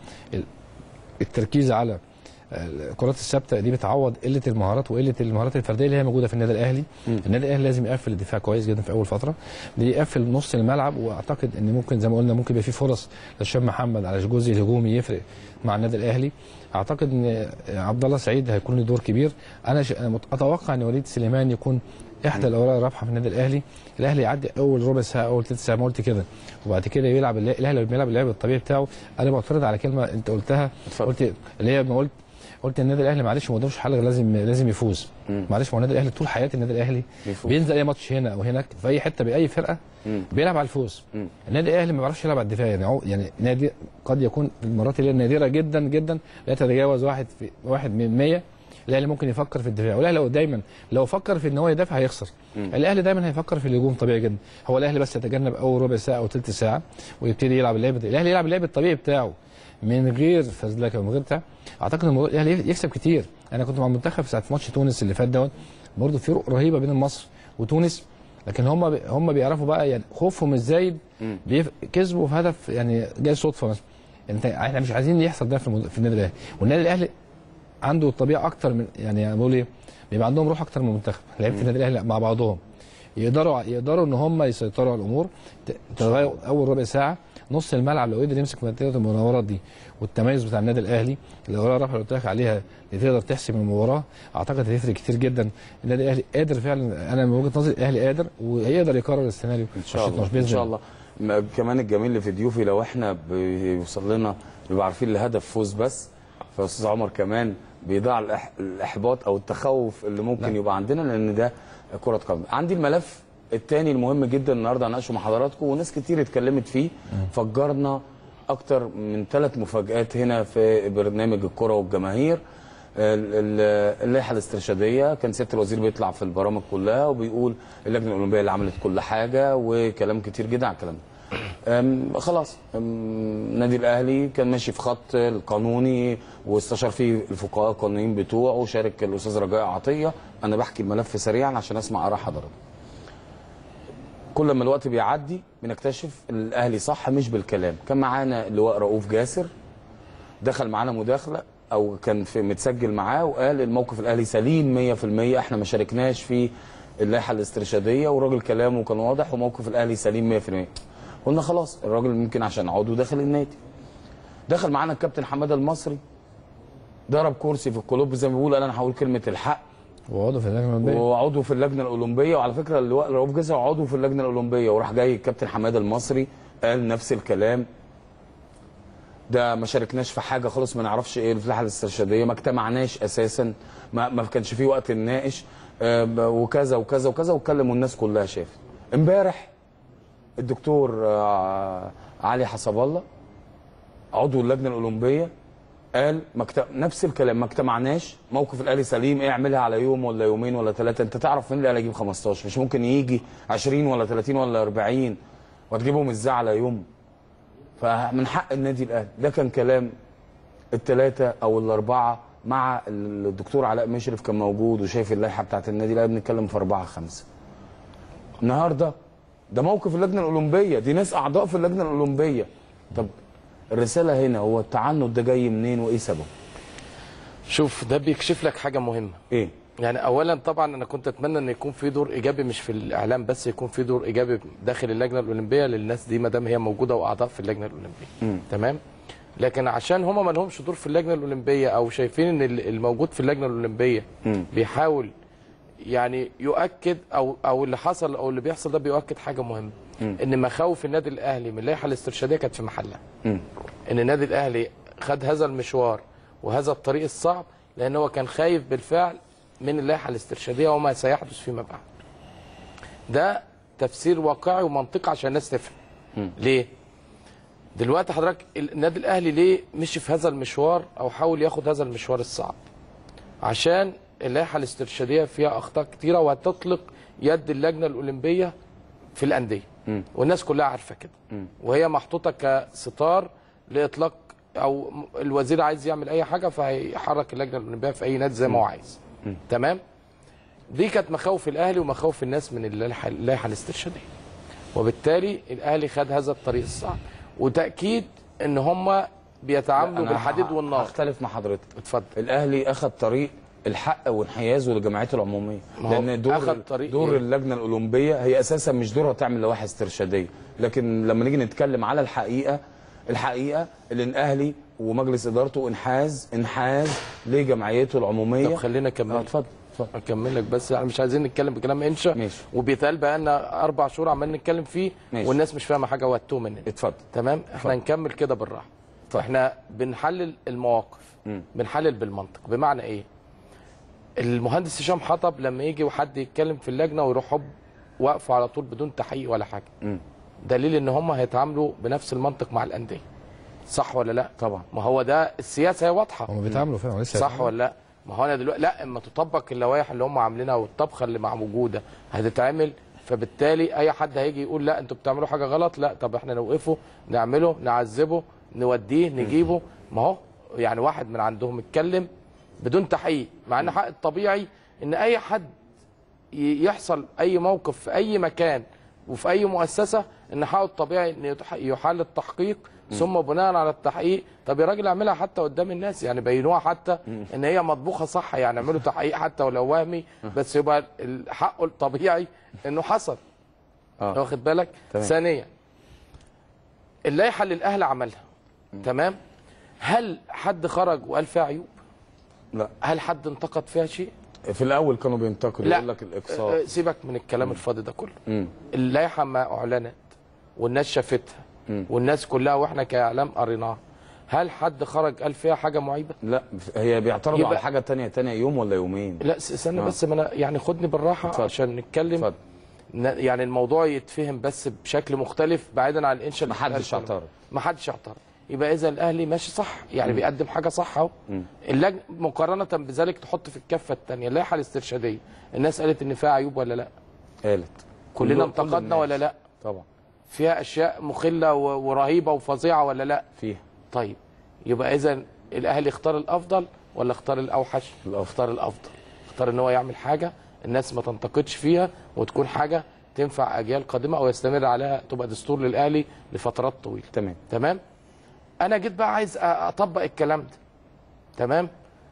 التركيز على الكرات الثابته دي بتعوض قله المهارات وقله المهارات الفرديه اللي هي موجوده في النادي الاهلي. م. النادي الاهلي لازم يقفل الدفاع كويس جدا في اول فتره، دي يقفل نص الملعب، واعتقد ان ممكن زي ما قلنا ممكن يبقى في فرص لهشام محمد على الجزء الهجومي يفرق مع النادي الاهلي. اعتقد ان عبد الله سعيد هيكون له دور كبير. انا اتوقع ان وليد سليمان يكون احدى الاوراق الرابحه في النادي الاهلي. الاهلي يعدي اول ربع ساعه اول ثلث ساعه ما قلت كده، وبعد كده يلعب الاهلي لو بيلعب اللعب الطبيعي بتاعه. انا معترض على كلمه انت قلتها، قلت اللي هي ما قلت قلت النادي الاهلي معلش ما قدامش حل غير لازم لازم يفوز. معلش ما هو النادي الاهلي طول حياه النادي الاهلي بيفوز. بينزل اي ماتش هنا او هناك في اي حته باي فرقه مم. بيلعب على الفوز. مم. النادي الاهلي ما بيعرفش يلعب على الدفاع، يعني يعني نادي قد يكون المرات اللي نادره جدا جدا لا تتجاوز واحد في واحد من مية الاهلي ممكن يفكر في الدفاع، والاهلي لو دايما لو فكر في ان هو يدافع هيخسر. مم. الاهلي دايما هيفكر في الهجوم طبيعي جدا. هو الاهلي بس يتجنب اول ربع ساعه او ثلث ساعه ويبتدي يلعب اللعب، الاهلي يلعب اللعب الطبيعي بتاعه من غير فزلكه ومن غير بتاع. اعتقد ان الاهلي يكسب كتير. انا كنت مع المنتخب ساعه ماتش تونس اللي فات دوت، برضه في فروق رهيبه بين مصر وتونس، لكن هم هم بيعرفوا بقى يعني خوفهم ازاي كسبوا في هدف يعني جاي صدفه مثلا. انت احنا مش عايزين يحصل ده في, في النادي الاهلي، والنادي الاهلي عنده طبيعه اكتر من يعني بقول ايه بيبقى عندهم روح اكتر من المنتخب. لعيبه النادي الاهلي مع بعضهم يقدروا يقدروا ان هم يسيطروا على الامور. تغير اول ربع ساعه نص الملعب لو قدر يمسك منطقه المناورات دي والتميز بتاع النادي الاهلي الاوراق الرابحه اللي قلت لك عليها اللي تقدر تحسم المباراه، اعتقد هتفرق كتير جدا. النادي الاهلي قادر فعلا، انا من وجهه نظري الاهلي قادر وهيقدر يكرر السيناريو ان شاء الله ان شاء الله. كمان الجميل اللي في ضيوفي لو احنا بيوصل لنا بيبقى عارفين الهدف فوز بس، فاستاذ عمر كمان بيضاع الاحباط او التخوف اللي ممكن لا. يبقى عندنا، لان ده كره قدم. عندي الملف الثاني المهم جدا النهارده هناقشه مع حضراتكم وناس كتير اتكلمت فيه. فجرنا اكتر من ثلاث مفاجآت هنا في برنامج الكره والجماهير. اللائحه الاسترشاديه، كان سياده الوزير بيطلع في البرامج كلها وبيقول اللجنه الاولمبيه اللي عملت كل حاجه وكلام كتير جدا على الكلام ده. خلاص النادي الاهلي كان ماشي في خط القانوني واستشار فيه الفقهاء القانونيين بتوعه وشارك الاستاذ رجاء عطيه. انا بحكي الملف سريعا عشان اسمع اراء حضرتك. كل ما الوقت بيعدي بنكتشف الاهلي صح مش بالكلام. كان معانا اللواء رؤوف جاسر دخل معانا مداخله او كان في متسجل معاه وقال الموقف الاهلي سليم مية في المية، احنا ما شاركناش في اللائحه الاسترشاديه، والراجل كلامه كان واضح وموقف الاهلي سليم مية في المية. قلنا خلاص الراجل ممكن عشان عضو داخل النادي. دخل معانا الكابتن حماده المصري ضرب كرسي في القلوب زي ما بيقول، قال انا هقول كلمه الحق وعضو في اللجنه الاولمبيه وعضو في اللجنه الاولمبيه. وعلى فكره اللواء رؤوف جاسر عضو في اللجنه الاولمبيه، وراح جاي الكابتن حماده المصري قال نفس الكلام، ده ما شاركناش في حاجه خالص، ما نعرفش ايه اللائحه الاسترشاديه، ما اجتمعناش اساسا، ما, ما كانش في وقت نناقش آه وكذا وكذا وكذا، واتكلموا الناس كلها شافت. امبارح الدكتور آه علي حسب الله عضو اللجنه الاولمبيه قال مكتب نفس الكلام، ما اجتمعناش، موقف الاهلي سليم، ايه اعملها على يوم ولا يومين ولا ثلاثه، انت تعرف فين الاهلي يجيب خمستاشر؟ مش ممكن يجي عشرين ولا ثلاثين ولا أربعين وتجيبهم ازاي على يوم؟ فمن حق النادي الاهلي. ده كان كلام الثلاثه او الاربعه مع الدكتور علاء مشرف كان موجود وشايف اللائحه بتاعت النادي الاهلي، بنتكلم في اربعه خمسه. النهارده ده موقف اللجنه الاولمبيه، دي ناس اعضاء في اللجنه الاولمبيه. طب الرساله هنا هو التعنت ده جاي منين وايه سببه؟ شوف ده بيكشف لك حاجه مهمه. ايه؟ يعني اولا طبعا انا كنت اتمنى ان يكون في دور ايجابي مش في الاعلام بس، يكون في دور ايجابي داخل اللجنه الاولمبيه للناس دي ما دام هي موجوده واعضاء في اللجنه الاولمبيه. م. تمام؟ لكن عشان هم ما لهمش دور في اللجنه الاولمبيه او شايفين ان الموجود في اللجنه الاولمبيه م. بيحاول يعني يؤكد او او اللي حصل او اللي بيحصل ده بيؤكد حاجه مهمه، م. ان مخاوف النادي الاهلي من اللائحه الاسترشاديه كانت في محلها. م. ان النادي الاهلي خد هذا المشوار وهذا الطريق الصعب لان هو كان خايف بالفعل من اللائحه الاسترشاديه وما سيحدث فيما بعد. ده تفسير واقعي ومنطقي عشان الناس تفهم. م. ليه؟ دلوقتي حضرتك النادي الاهلي ليه مشي في هذا المشوار او حاول ياخد هذا المشوار الصعب؟ عشان اللائحه الاسترشاديه فيها اخطاء كتيره وهتطلق يد اللجنه الاولمبيه في الانديه. م. والناس كلها عارفه كده، م. وهي محطوطه كستار لاطلاق، او الوزير عايز يعمل اي حاجه فهيحرك اللجنه الاولمبيه في اي نادي زي ما هو عايز. م. تمام. دي كانت مخاوف الاهلي ومخاوف الناس من اللائحه الاسترشاديه، وبالتالي الاهلي خد هذا الطريق الصعب، وتاكيد ان هم بيتعاملوا بالحديد والنار. اختلف مع حضرتك. اتفضل. الاهلي اخذ طريق الحق وانحيازه للجمعيات العموميه، لان دور دور إيه؟ اللجنه الاولمبيه هي اساسا مش دورها تعمل لوائح استرشاديه، لكن لما نيجي نتكلم على الحقيقه الحقيقه اللي الاهلي ومجلس ادارته انحاز انحاز لجمعيته العموميه. طب خلينا نكمل. اتفضل. اكمل لك بس، يعني مش عايزين نتكلم بكلام انشا وبيتقال بقى لنا اربع شهور عمالين نتكلم فيه ماشي. والناس مش فاهمه حاجه وهتوه مننا. اتفضل. تمام. احنا نكمل كده بالراحه. احنا بنحلل المواقف، م. بنحلل بالمنطق. بمعنى ايه؟ المهندس هشام حطب لما يجي وحد يتكلم في اللجنه ويروح واقفوا على طول بدون تحقيق ولا حاجه، م. دليل ان هم هيتعاملوا بنفس المنطق مع الانديه. صح ولا لا؟ طبعا. ما هو ده السياسه هي واضحه. هم بيتعاملوا فعلا لسه. صح ولا لا؟ ما هو انا دلوقتي لا، اما تطبق اللوائح اللي هم عاملينها والطبخه اللي مع موجوده هتتعمل، فبالتالي اي حد هيجي يقول لا انتوا بتعملوا حاجه غلط، لا طب احنا نوقفه نعمله نعذبه نوديه نجيبه. ما هو يعني واحد من عندهم اتكلم بدون تحقيق، مع ان حق الطبيعي ان اي حد يحصل اي موقف في اي مكان وفي اي مؤسسه ان حقه الطبيعي ان يحال التحقيق، ثم بناء على التحقيق طب يا راجل اعملها حتى قدام الناس، يعني بينوها حتى ان هي مطبوخه صح، يعني اعملوا تحقيق حتى ولو وهمي، بس يبقى حقه الطبيعي انه حصل. اه واخد بالك؟ تمام. ثانيا اللائحه اللي الاهلي عملها تمام، هل حد خرج وقال فيها عيوب؟ لا. هل حد انتقد فيها شيء؟ في الاول كانوا بينتقدوا يقول لك الاقصاء. سيبك من الكلام م. الفاضي ده كله. اللائحه ما اعلنت والناس شافتها م. والناس كلها واحنا كاعلام قريناها، هل حد خرج قال فيها حاجه معيبه؟ لا، هي بيعترضوا على حاجه ثانيه ثانيه يوم ولا يومين. لا استنى آه. بس ما انا يعني خدني بالراحه اتفضل. عشان نتكلم اتفضل. يعني الموضوع يتفهم بس بشكل مختلف بعيدا عن الانشاء. ما حدش اعترض. ما حدش اعترض، يبقى اذا الاهلي ماشي صح، يعني م. بيقدم حاجه صح اهو. اللجنه مقارنه بذلك تحط في الكفه الثانيه اللائحه الاسترشاديه، الناس قالت ان فيها عيوب ولا لا؟ قالت. كلنا انتقدنا ولا لا؟ طبعا. فيها اشياء مخله ورهيبه وفظيعه ولا لا؟ فيها. طيب يبقى اذا الاهلي اختار الافضل ولا اختار الاوحش؟ الافضل. اختار الافضل، اختار ان هو يعمل حاجه الناس ما تنتقدش فيها وتكون حاجه تنفع اجيال قادمه او يستمر عليها، تبقى دستور للاهلي لفترات طويله. تمام. تمام؟ انا جيت بقى عايز اطبق الكلام ده. تمام؟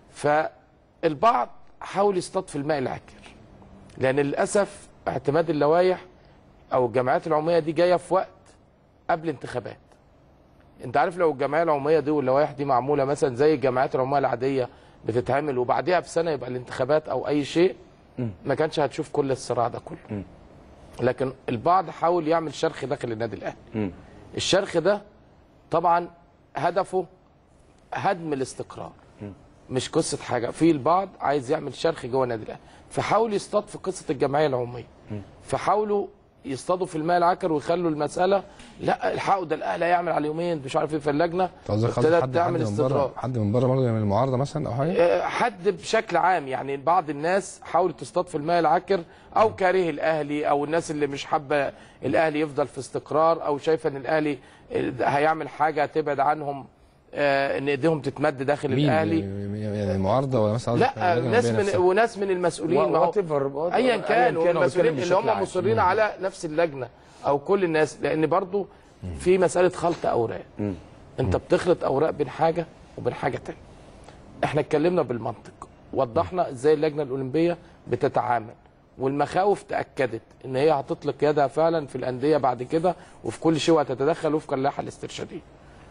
فالبعض حاول يصطاد في الماء العكر، لان للاسف اعتماد اللوائح او الجمعيات العموميه دي جايه في وقت قبل انتخابات. انت عارف لو الجمعيه العموميه دي واللوائح دي معموله مثلا زي الجمعيات العموميه العاديه بتتعمل وبعديها بسنه يبقى الانتخابات او اي شيء، ما كانش هتشوف كل الصراع ده كله. لكن البعض حاول يعمل شرخ داخل النادي الاهلي. الشرخ ده طبعا هدفه هدم الاستقرار، مش قصه حاجه. في البعض عايز يعمل شرخ جوه النادي الاهلي، فحاول يصطاد في قصه الجمعيه العموميه، فحاولوا يصطادوا في الماء العكر ويخلوا المساله لا الحقوا ده الاهلي هيعمل على يومين مش عارف ايه، فاللجنه ابتدت تعمل استدراج. حد من بره برضه من المعارضه مثلا او حاجه؟ حد بشكل عام، يعني بعض الناس حاولت تصطاد في الماء العكر، او كاره الاهلي، او الناس اللي مش حابه الاهلي يفضل في استقرار، او شايفه ان الاهلي هيعمل حاجه تبعد عنهم آه ان ايديهم تتمد داخل الاهلي. يعني المعارضه ولا مثلا؟ لا ناس من وناس من المسؤولين ايا كان، والمسؤولين اللي هم مصرين على نفس اللجنه او كل الناس، لان برضو في مساله خلط اوراق. انت بتخلط اوراق بين حاجه وبين حاجه ثانيه. احنا اتكلمنا بالمنطق، وضحنا ازاي اللجنه الاولمبيه بتتعامل، والمخاوف تاكدت ان هي هتطلق يدها فعلا في الانديه بعد كده وفي كل شيء وهتتدخل وفقا للائحه الاسترشاديه.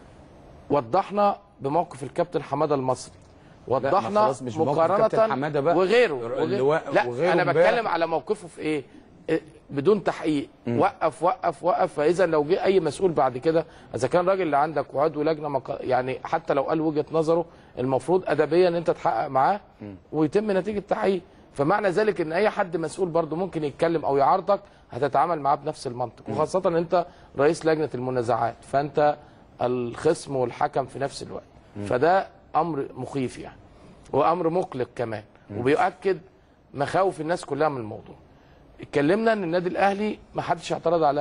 وضحنا بموقف الكابتن حماده المصري، وضحنا مقارنه وغيره, وغيره. لا وغيره انا بتكلم على موقفه في ايه بدون تحقيق. م. وقف وقف وقف. فاذا لو جه اي مسؤول بعد كده، اذا كان راجل اللي عندك وعضو لجنه مق... يعني حتى لو قال وجهه نظره المفروض ادبيا ان انت تحقق معاه ويتم نتيجه تحقيق. فمعنى ذلك ان اي حد مسؤول برضه ممكن يتكلم او يعارضك هتتعامل معاه بنفس المنطق، وخاصه ان انت رئيس لجنه المنازعات، فانت الخصم والحكم في نفس الوقت. م. فده امر مخيف يعني، وامر مقلق كمان، م. وبيؤكد مخاوف الناس كلها من الموضوع. اتكلمنا ان النادي الاهلي ما حدش اعترض على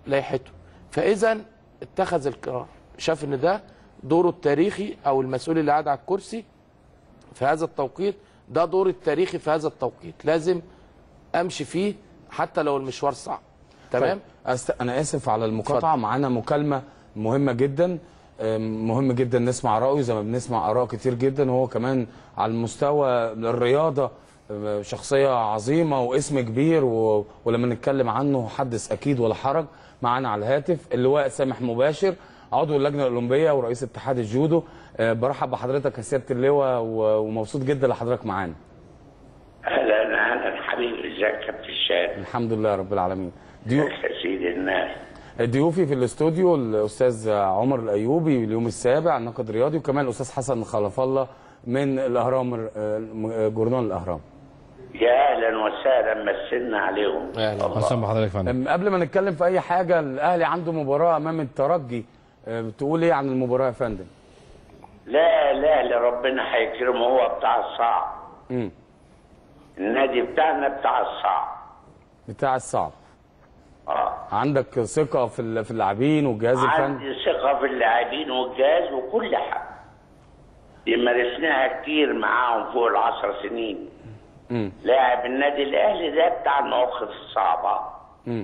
لائحته. فاذا اتخذ القرار، شاف ان ده دوره التاريخي، او المسؤول اللي قاعد على الكرسي في هذا التوقيت ده دور التاريخي في هذا التوقيت، لازم امشي فيه حتى لو المشوار صعب. تمام. طيب أست... انا اسف على المقاطعه، معانا مكالمه مهمه جدا، مهم جدا نسمع رايه زي ما بنسمع اراء كتير جدا، وهو كمان على المستوى الرياضه شخصيه عظيمه واسم كبير، و... ولما نتكلم عنه حدث اكيد ولا حرج. معانا على الهاتف اللواء سامح مباشر، عضو اللجنه الاولمبيه ورئيس اتحاد الجودو. برحب بحضرتك يا سياده اللواء، ومبسوط جدا لحضرتك معانا. اهلا اهلا حبيبي، ازيك يا كابتن شاد؟ الحمد لله رب العالمين. ديو... يا سيدي الناس. ضيوفي في الاستوديو الاستاذ عمر الايوبي اليوم السابع الناقد الرياضي، وكمان الاستاذ حسن خلف الله من الاهرام، جورنال الاهرام. يا اهلا وسهلا، مسلنا عليهم. اهلا وسهلا بحضرتك يا فندم. قبل ما نتكلم في اي حاجه، الاهلي عنده مباراه امام الترجي، بتقول ايه عن المباراه يا فندم؟ لا لا لا، ربنا هيكرمه، هو بتاع الصعب. امم النادي بتاعنا بتاع الصعب. بتاع الصعب. اه. عندك ثقه في في اللاعبين والجهاز الفني؟ عندي ثقه في اللاعبين والجهاز وكل حاجه. دي مارسناها كتير معاهم فوق العشر سنين. امم لاعب النادي الاهلي ده بتاع المواقف الصعبه. امم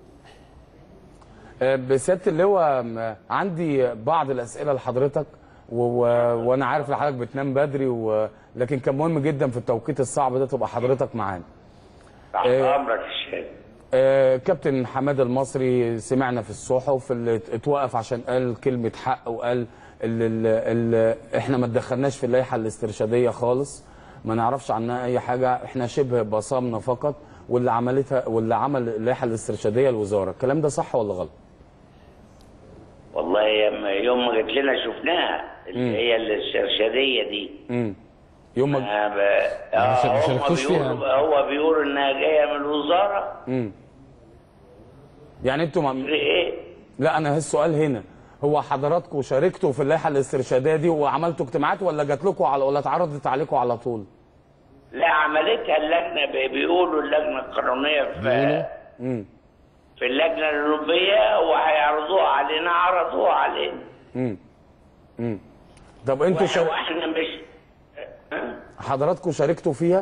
بسياده اللواء، عندي بعض الاسئله لحضرتك، و... و... وانا عارف ان حضرتك بتنام بدري، و... لكن كان مهم جدا في التوقيت الصعب ده تبقى حضرتك معانا. تحت آه... امرك الشيخ. آه... كابتن حماده المصري سمعنا في الصحف اللي اتوقف عشان قال كلمه حق، وقال ال... ال... ال... احنا ما اتدخلناش في اللائحه الاسترشاديه خالص، ما نعرفش عنها اي حاجه، احنا شبه بصمنا فقط، واللي عملتها واللي عمل اللائحه الاسترشاديه الوزاره. الكلام ده صح ولا غلط؟ والله يوم ما جت لنا شفناها، اللي هي الاسترشاديه دي. امم يوم ما آه ب... آه ما شاركتوش فيها. هو بيقول انها جايه من الوزاره. امم يعني انتوا ما... ايه؟ لا انا السؤال هنا، هو حضراتكم شاركتوا في اللائحه الاسترشاديه دي وعملتوا اجتماعات، ولا جات لكم على ولا اتعرضت عليكم على طول؟ لا، عملتها اللجنه، بيقولوا اللجنه القانونيه في امم في اللجنه الاوروبيه، وهيعرضوها علينا، عرضوها علينا. امم امم طب انتوا شو... واحنا مش حضراتكم شاركتوا فيها؟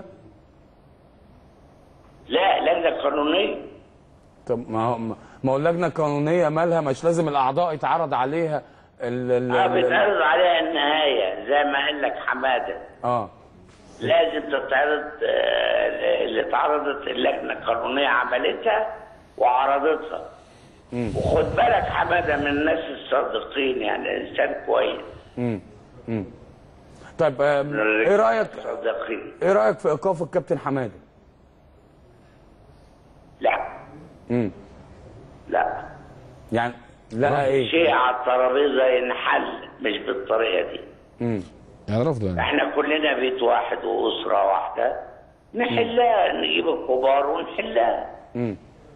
لا، لجنه قانونيه. طب ما هو ما هو اللجنه القانونيه مالها؟ مش لازم الاعضاء يتعرض عليها ال ال اه بيتعرض عليها النهايه زي ما قال لك حماده. اه لازم تتعرض، آه اللي اتعرضت اللجنه القانونيه عملتها وعرضتها. امم وخد بالك حماده من الناس الصادقين، يعني انسان كويس. امم امم طيب ايه رايك صادقين. ايه رايك في ايقاف الكابتن حماده؟ لا امم لا يعني لا ايه؟ شيء على الترابيزه ينحل، مش بالطريقه دي. امم يعني رفضه يعني. احنا كلنا بيت واحد واسره واحده، نحلها، نجيب الكبار ونحلها. امم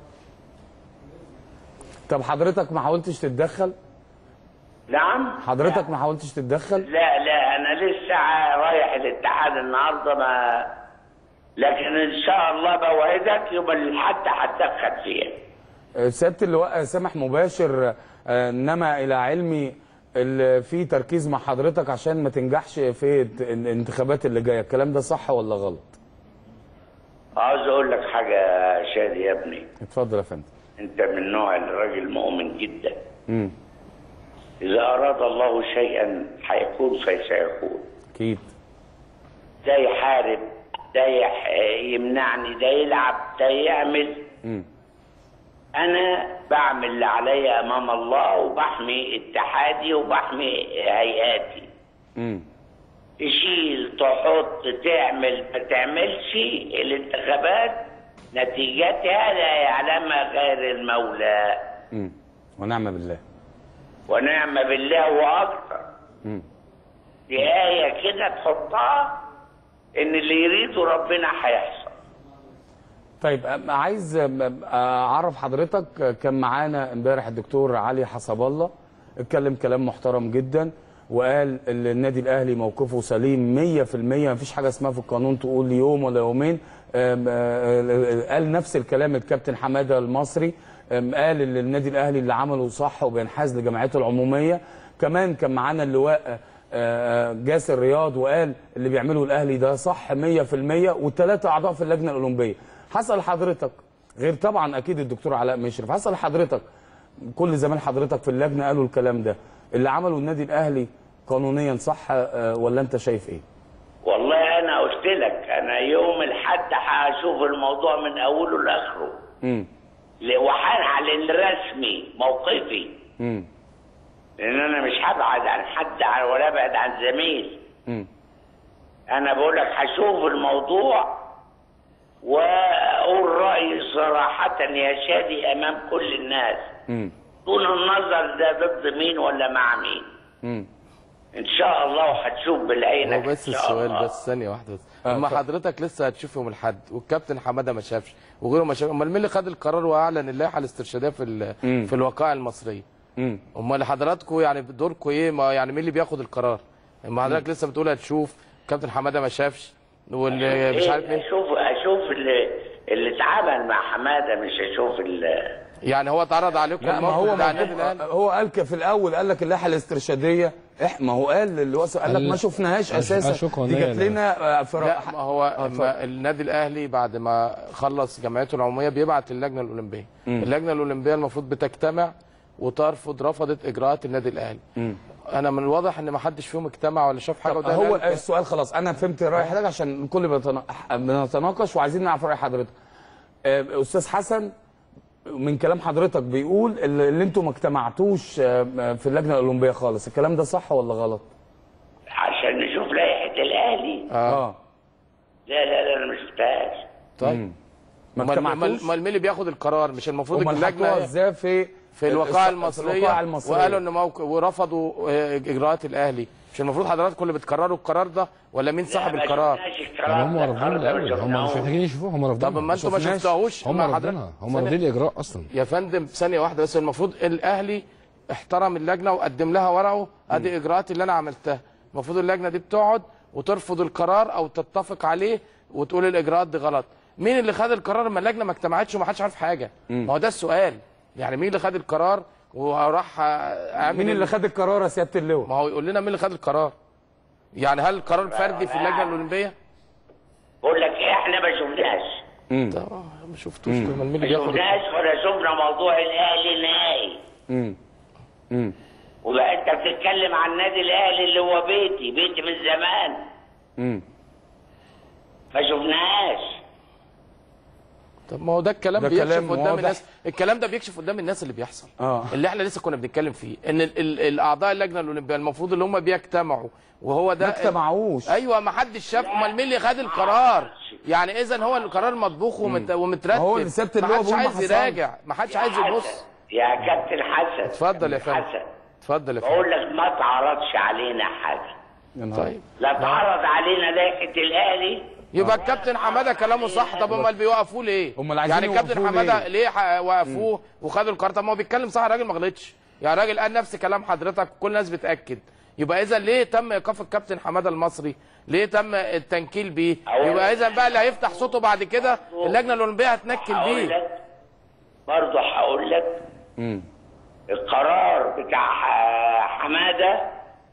طب حضرتك ما حاولتش تتدخل؟ نعم. حضرتك ما حاولتش تتدخل؟ لا لا، انا لسه رايح الاتحاد النهارده، ما لكن ان شاء الله بوعدك يوم الاحد هتدخل فيها. سياده اللواء سامح مباشر، انما الى علمي في تركيز مع حضرتك عشان ما تنجحش في الانتخابات اللي جايه، الكلام ده صح ولا غلط؟ عاوز اقول لك حاجه يا شادي يا ابني. اتفضل يا فندم. انت من نوع الراجل مؤمن جدا. امم اذا اراد الله شيئا هيكون فسيكون. اكيد. ده يحارب، ده يح... يمنعني، ده يلعب، ده يعمل. امم انا بعمل اللي عليا امام الله، وبحمي اتحادي وبحمي هيئاتي. امم تشيل، تحط، تعمل، ما تعملش، الانتخابات نتيجتها لا يعلمها غير المولى. امم ونعم بالله. ونعم بالله واكثر. امم دي آية كده تحطها ان اللي يريده ربنا هيحصل. طيب عايز اعرف حضرتك، كان معانا امبارح الدكتور علي حسب الله، اتكلم كلام محترم جدا، وقال النادي الاهلي موقفه سليم مية في المية، مفيش حاجه اسمها في القانون تقول يوم ولا يومين. قال نفس الكلام الكابتن حماده المصري، قال ان النادي الاهلي اللي عمله صح وبينحاز لجمعيته العموميه. كمان كان معانا اللواء جاسر رياض وقال اللي بيعمله الاهلي ده صح مية في المية، والثلاثه اعضاء في اللجنه الاولمبيه. حصل حضرتك غير طبعا اكيد الدكتور علاء مشرف، حصل حضرتك كل زمان حضرتك في اللجنه قالوا الكلام ده، اللي عمله النادي الاهلي قانونيا صح ولا انت شايف ايه؟ والله انا قلت لك انا يوم الاحد هشوف الموضوع من اوله لاخره. امم وهنعلن رسمي موقفي. امم لان انا مش هبعد عن حد ولا ابعد عن زميل. امم انا بقول لك هشوف الموضوع واقول رايي صراحه يا شادي امام كل الناس. امم دون النظر ده ضد مين ولا مع مين. امم ان شاء الله وهتشوف بالعين. هو بس السؤال بس ثانيه واحده بس، اما حضرتك لسه هتشوف يوم الاحد والكابتن حماده ما شافش وغيره ما شاف، امال مين اللي خد القرار واعلن اللائحه الاسترشاديه في في الوقائع المصريه؟ امال حضراتكم يعني دوركم ايه؟ ما يعني مين اللي بياخد القرار؟ اما حضرتك لسه بتقول هتشوف كابتن حماده ما شافش واللي مش عارف ايه. اشوف اشوف اللي اللي اتعامل مع حماده، مش اشوف اللي يعني هو اتعرض عليكم. لا ما هو هو قال في الاول قال لك اللائحه الاسترشاديه، ما هو قال اللي وصل قال لك ما شفناهاش اساسا، دي جت لنا في لا ما هو ما النادي الاهلي بعد ما خلص جمعيته العموميه بيبعت للجنه الاولمبيه. م. اللجنه الاولمبيه المفروض بتجتمع وترفض، رفضت اجراءات النادي الاهلي. م. انا من الواضح ان ما حدش فيهم اجتمع ولا شاف حاجه. وده هو السؤال خلاص انا فهمت راي حضرتك عشان الكل بنتناقش وعايزين نعرف راي حضرتك. استاذ حسن من كلام حضرتك بيقول اللي انتوا ما اجتمعتوش في اللجنه الاولمبيه خالص، الكلام ده صح ولا غلط؟ عشان نشوف لائحه الاهلي. اه لا لا لا انا ما شفتهاش. طيب ما اجتمعتوش؟ امال مين اللي بياخد القرار؟ مش المفروض اللجنه ازاي في في الوقائع المصريه, المصرية وقالوا ان موقع ورفضوا اجراءات الاهلي؟ مش المفروض حضراتكم اللي بتقرروا القرار ده ولا مين صاحب القرار؟ هم رافضين من الاول، هم مش محتاجين يشوفوه، هم رافضين. طب ما انتوا ما شفتوهوش؟ هم رافضينها، هم رافضين الاجراء اصلا. يا فندم ثانيه واحده بس، المفروض الاهلي احترم اللجنه وقدم لها ورقه، ادي اجراءات اللي انا عملتها. المفروض اللجنه دي بتقعد وترفض القرار او تتفق عليه وتقول الاجراءات دي غلط. مين اللي خد القرار لما اللجنه ما اجتمعتش وما حدش عارف حاجه؟ ما هو ده السؤال، يعني مين اللي خد القرار وراح عامل مين اللي خد القرار يا سياده اللواء؟ ما هو يقول لنا مين اللي خد القرار. يعني هل القرار فردي في اللجنه الاولمبيه؟ بقول لك احنا ما شفناش. امم ما شفتوش. كمان مين اللي بياخد؟ ما شفناش ولا شفنا موضوع الاهلي نهائي. امم امم وبقى انت بتتكلم عن النادي الاهلي اللي هو بيتي، بيتي من زمان. امم ما شفناهاش. طب ما هو ده الكلام ده بيكشف قدام الناس، الكلام ده بيكشف قدام الناس اللي بيحصل. آه. اللي احنا لسه كنا بنتكلم فيه ان ال ال الاعضاء اللجنه الاولمبيه المفروض اللي هم بيجتمعوا وهو ده ما اجتمعوش. ايوه ما حدش شاف. امال مين اللي خد القرار؟ يعني اذا هو القرار مطبوخ ومت ومترتب. هو اللي سبت اللي هو ما حدش عايز يراجع، ما حدش عايز يبص. يا كابتن حسن اتفضل يا فندم. اتفضل يا فندم. بقول لك ما تعرضش علينا حاجه. طيب لا تعرض علينا لائحه الاهلي يبقى الكابتن حماده كلامه صح. طب امال بيوقفوه ليه؟ يعني الكابتن حماده ليه وقفوه وخدوا القرار؟ طب ما هو بيتكلم صح، الراجل ما غلطش، يعني الراجل قال نفس كلام حضرتك وكل الناس بتاكد. يبقى اذا ليه تم ايقاف الكابتن حماده المصري؟ ليه تم التنكيل بيه؟ يبقى اذا بقى اللي هيفتح صوته بعد كده اللجنه الاولمبيه هتنكل بيه. برضه هقول لك القرار بتاع حماده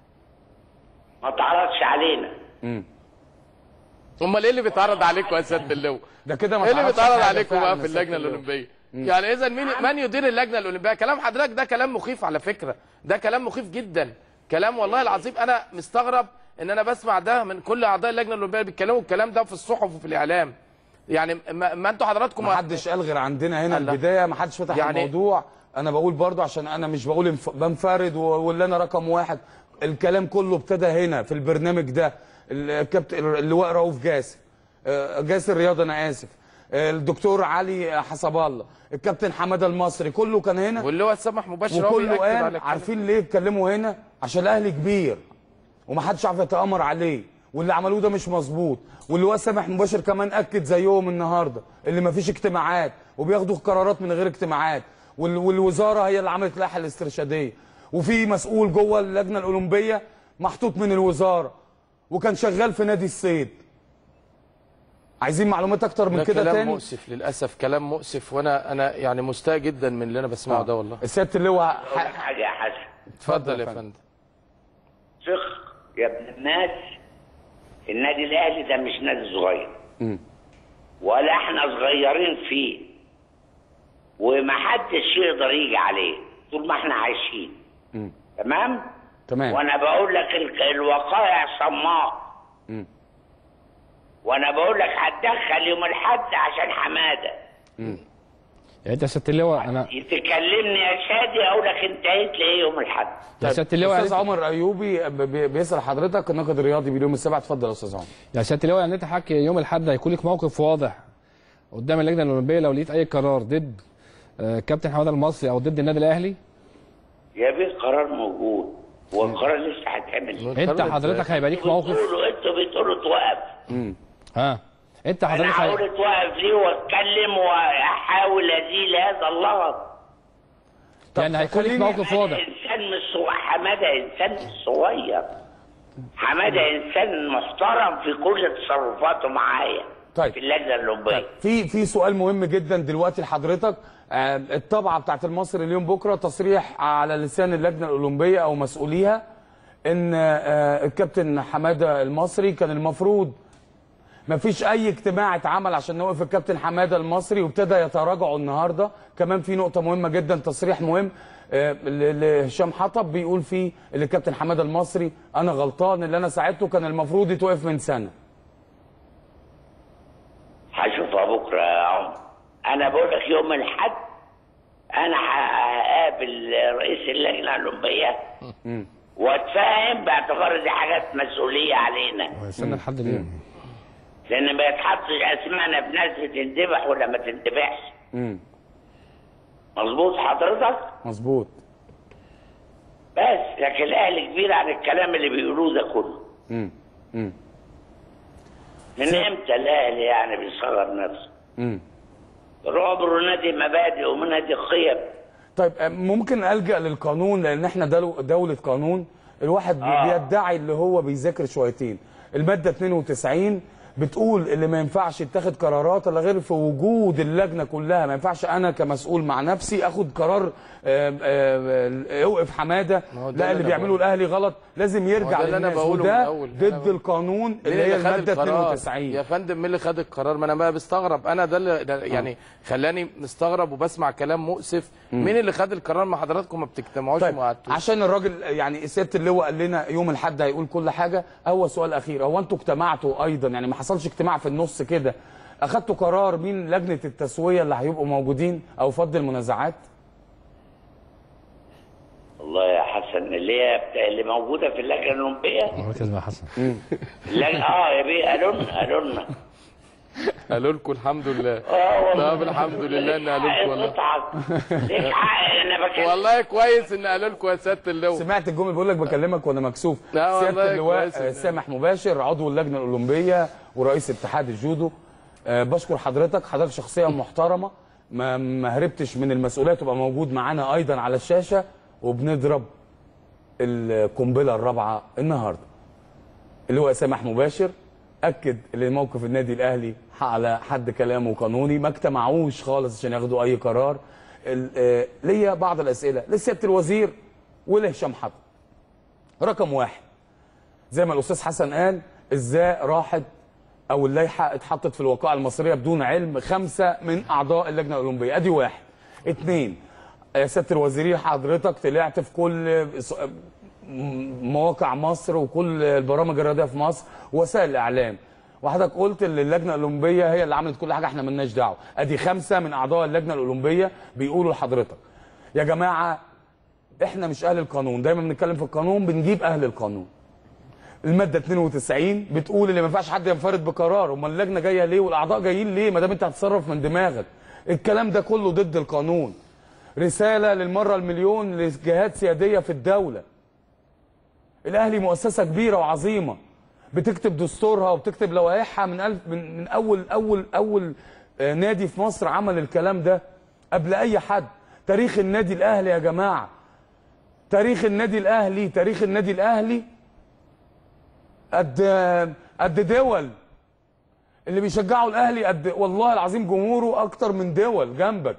ما تعرضش علينا. امم امال ايه اللي بيتعرض عليكم يا سياده اللواء؟ ده كده ما ايه اللي بيتعرض عليكم بقى في اللجنه الاولمبيه؟ يعني اذا مين من يدير اللجنه الاولمبيه؟ كلام حضرتك ده كلام مخيف على فكره، ده كلام مخيف جدا، كلام والله العظيم انا مستغرب ان انا بسمع ده من كل اعضاء اللجنه الاولمبيه بيتكلموا الكلام ده في الصحف وفي الاعلام. يعني ما, ما انتوا حضراتكم ما حدش قال غير عندنا هنا البدايه، ما حدش فتح يعني الموضوع. انا بقول برضو عشان انا مش بقول بنفرد واللي انا رقم واحد، الكلام كله ابتدى هنا في البرنامج ده. الكابتن اللواء رؤوف جاسر جاسر رياض انا اسف، الدكتور علي حسب الله، الكابتن حماده المصري، كله كان هنا واللواء سمح مباشر وكله قال. عارفين ليه اتكلموا هنا؟ عشان الاهلي كبير ومحدش عارف يتامر عليه، واللي عملوه ده مش مظبوط. واللواء سامح مباشر كمان اكد زيهم النهارده اللي مفيش اجتماعات وبياخدوا قرارات من غير اجتماعات، والوزاره هي اللي عملت اللائحه الاسترشاديه، وفي مسؤول جوه اللجنه الاولمبيه محطوط من الوزاره وكان شغال في نادي الصيد. عايزين معلومات اكتر من ده كده كلام تاني؟ مؤسف للاسف، كلام مؤسف، وانا انا يعني مستاء جدا من اللي انا بسمعه ده والله. سياده اللواء أقول لك حاجه يا حسن، اتفضل يا فندم. ثق يا ابن الناس، النادي الاهلي ده مش نادي صغير امم ولا احنا صغيرين فيه، ومحدش يقدر يجي عليه طول ما احنا عايشين. امم تمام؟ تمام. وانا بقول لك ال- الوقائع صماء. امم وانا بقول لك هتدخل يوم الاحد عشان حماده. امم يعني انت يا سياده اللواء انا تكلمني يا شادي اقول لك انتهيت لايه يوم الاحد. يا سياده اللواء استاذ يعني عمر ايوبي ب- ب- بيسال حضرتك الناقد الرياضي باليوم السابع. اتفضل يا استاذ عمر. يا سياده اللواء يعني انت حكي يوم الاحد هيكون لك موقف واضح قدام اللجنه الاولمبيه لو لقيت اي قرار ضد آه، كابتن حماده المصري او ضد النادي الاهلي؟ يا بيه القرار موجود والقرار لسه هيتعمل. انت حضرتك هيبقى ليك موقف. بتقولوا انتوا بتقولوا توقف. امم ها انت انا حضرتك هقول هي... توقف ليه واتكلم واحاول ازيل هذا اللغط. يعني هيكون لك خليني- موقف واضح. انسان مش صغير، حماده انسان مش صغير، حماده انسان محترم في كل تصرفاته معايا طيب. في اللجنه الاولمبيه. في في سؤال مهم جدا دلوقتي لحضرتك. آه، الطبعه بتاعت المصري اليوم بكره تصريح على لسان اللجنه الاولمبيه او مسؤوليها ان آه، الكابتن حماده المصري كان المفروض ما فيش اي اجتماع اتعمل عشان نوقف الكابتن حماده المصري، وابتدى يتراجعوا النهارده. كمان في نقطه مهمه جدا، تصريح مهم آه، ل- لهشام حطب بيقول فيه ان الكابتن حماده المصري انا غلطان اللي انا ساعدته، كان المفروض يتوقف من سنه. هشوفها بكره يا عمر. انا بقول لك يوم الاحد انا هقابل رئيس اللجنه الاولمبيه واتفاهم باعتبار دي حاجات مسؤوليه علينا، استنى لحد اليوم. لان ما يتحطش اسمائنا في ناس بتندبح ولا ما تندبحش. امم مظبوط حضرتك؟ مظبوط. بس لكن الاهلي كبير عن الكلام اللي بيقولوه ده كله. امم امم من امتى الاهلي يعني بيصغر نفسه؟ امم عبر نادي مبادئ ومنادي قيم. طيب آه، ممكن الجا للقانون لان احنا دلو- دوله قانون. الواحد آه. بيدعي اللي هو بيذاكر شويتين. الماده اتنين وتسعين بتقول اللي ما ينفعش يتخذ قرارات الا غير في وجود اللجنه كلها. ما ينفعش انا كمسؤول مع نفسي اخد قرار آه، آه، آه، اوقف حماده. ما هو ده لا، اللي اللي أنا بيعمله بقوله. الاهلي غلط، لازم يرجع ده اللي أنا للناس. بقوله من وده الأول. أنا ضد بقول- القانون اللي مين هي اللي خد الماده اتنين القرار؟ وتسعين. يا فندم مين اللي خد القرار؟ ما انا بقى بستغرب، انا ده اللي ده يعني خلاني مستغرب وبسمع كلام مؤسف. مين اللي خد القرار؟ ما حضراتكم ما بتجتمعوش طيب وما قعدتوش. عشان الراجل يعني سياده اللواء قال لنا يوم الاحد هيقول كل حاجه. هو سؤال اخير، هو انتوا اجتمعتوا ايضا؟ يعني ما حصلش اجتماع في النص كده اخدتوا قرار مين لجنه التسويه اللي هيبقوا موجودين او فض المنازعات؟ والله يا حسن اللي هي بتا... اللي موجوده في اللجنه الاولمبيه. مركز مع حسن. اللجنه اه يا بيه قالوا لنا قالوا لنا قالوا لكم الحمد لله. اه والله. طب الحمد لله ان قالوا لكم والله. ليك حق انا بكلم. والله كويس ان قالوا لكم يا سياده اللواء. سمعت الجمله بيقول لك بكلمك وانا مكسوف. لا والله سياده اللواء كويس. آه، سامح مباشر عضو اللجنه الاولمبيه ورئيس اتحاد الجودو. آه، بشكر حضرتك، حضرتك شخصيه محترمه، ما ما هربتش من المسؤوليه، تبقى موجود معانا ايضا على الشاشه وبنضرب القنبله الرابعه النهارده. اللواء سامح مباشر اكد ان موقف النادي الاهلي على حد كلامه قانوني، ما اجتمعوش خالص عشان ياخدوا اي قرار. ال- آه، ليا بعض الاسئله لسياده الوزير ولهشام حطب. رقم واحد، زي ما الاستاذ حسن قال، ازاي راحت او اللائحه اتحطت في الوقائع المصريه بدون علم خمسه من اعضاء اللجنه الاولمبيه؟ ادي واحد. اثنين، يا سياده الوزير حضرتك طلعت في كل مواقع مصر وكل البرامج الرياضيه في مصر ووسائل الاعلام، وحضرتك قلت ان اللجنه الاولمبيه هي اللي عملت كل حاجه، احنا مالناش دعوه. ادي خمسه من اعضاء اللجنه الاولمبيه بيقولوا لحضرتك يا جماعه احنا مش اهل القانون، دايما بنتكلم في القانون بنجيب اهل القانون. الماده اتنين وتسعين بتقول ان ما ينفعش حد ينفرد بقرار، امال اللجنه جايه ليه والاعضاء جايين ليه ما دام انت هتتصرف من دماغك؟ الكلام ده كله ضد القانون. رساله للمره المليون لجهات سياديه في الدوله. الاهلي مؤسسه كبيره وعظيمه بتكتب دستورها وبتكتب لوائحها من ألف من, من اول اول اول آه نادي في مصر عمل الكلام ده قبل اي حد. تاريخ النادي الاهلي يا جماعه، تاريخ النادي الاهلي تاريخ النادي الاهلي قد قد دول. اللي بيشجعوا الاهلي قد والله العظيم جمهوره اكتر من دول جنبك،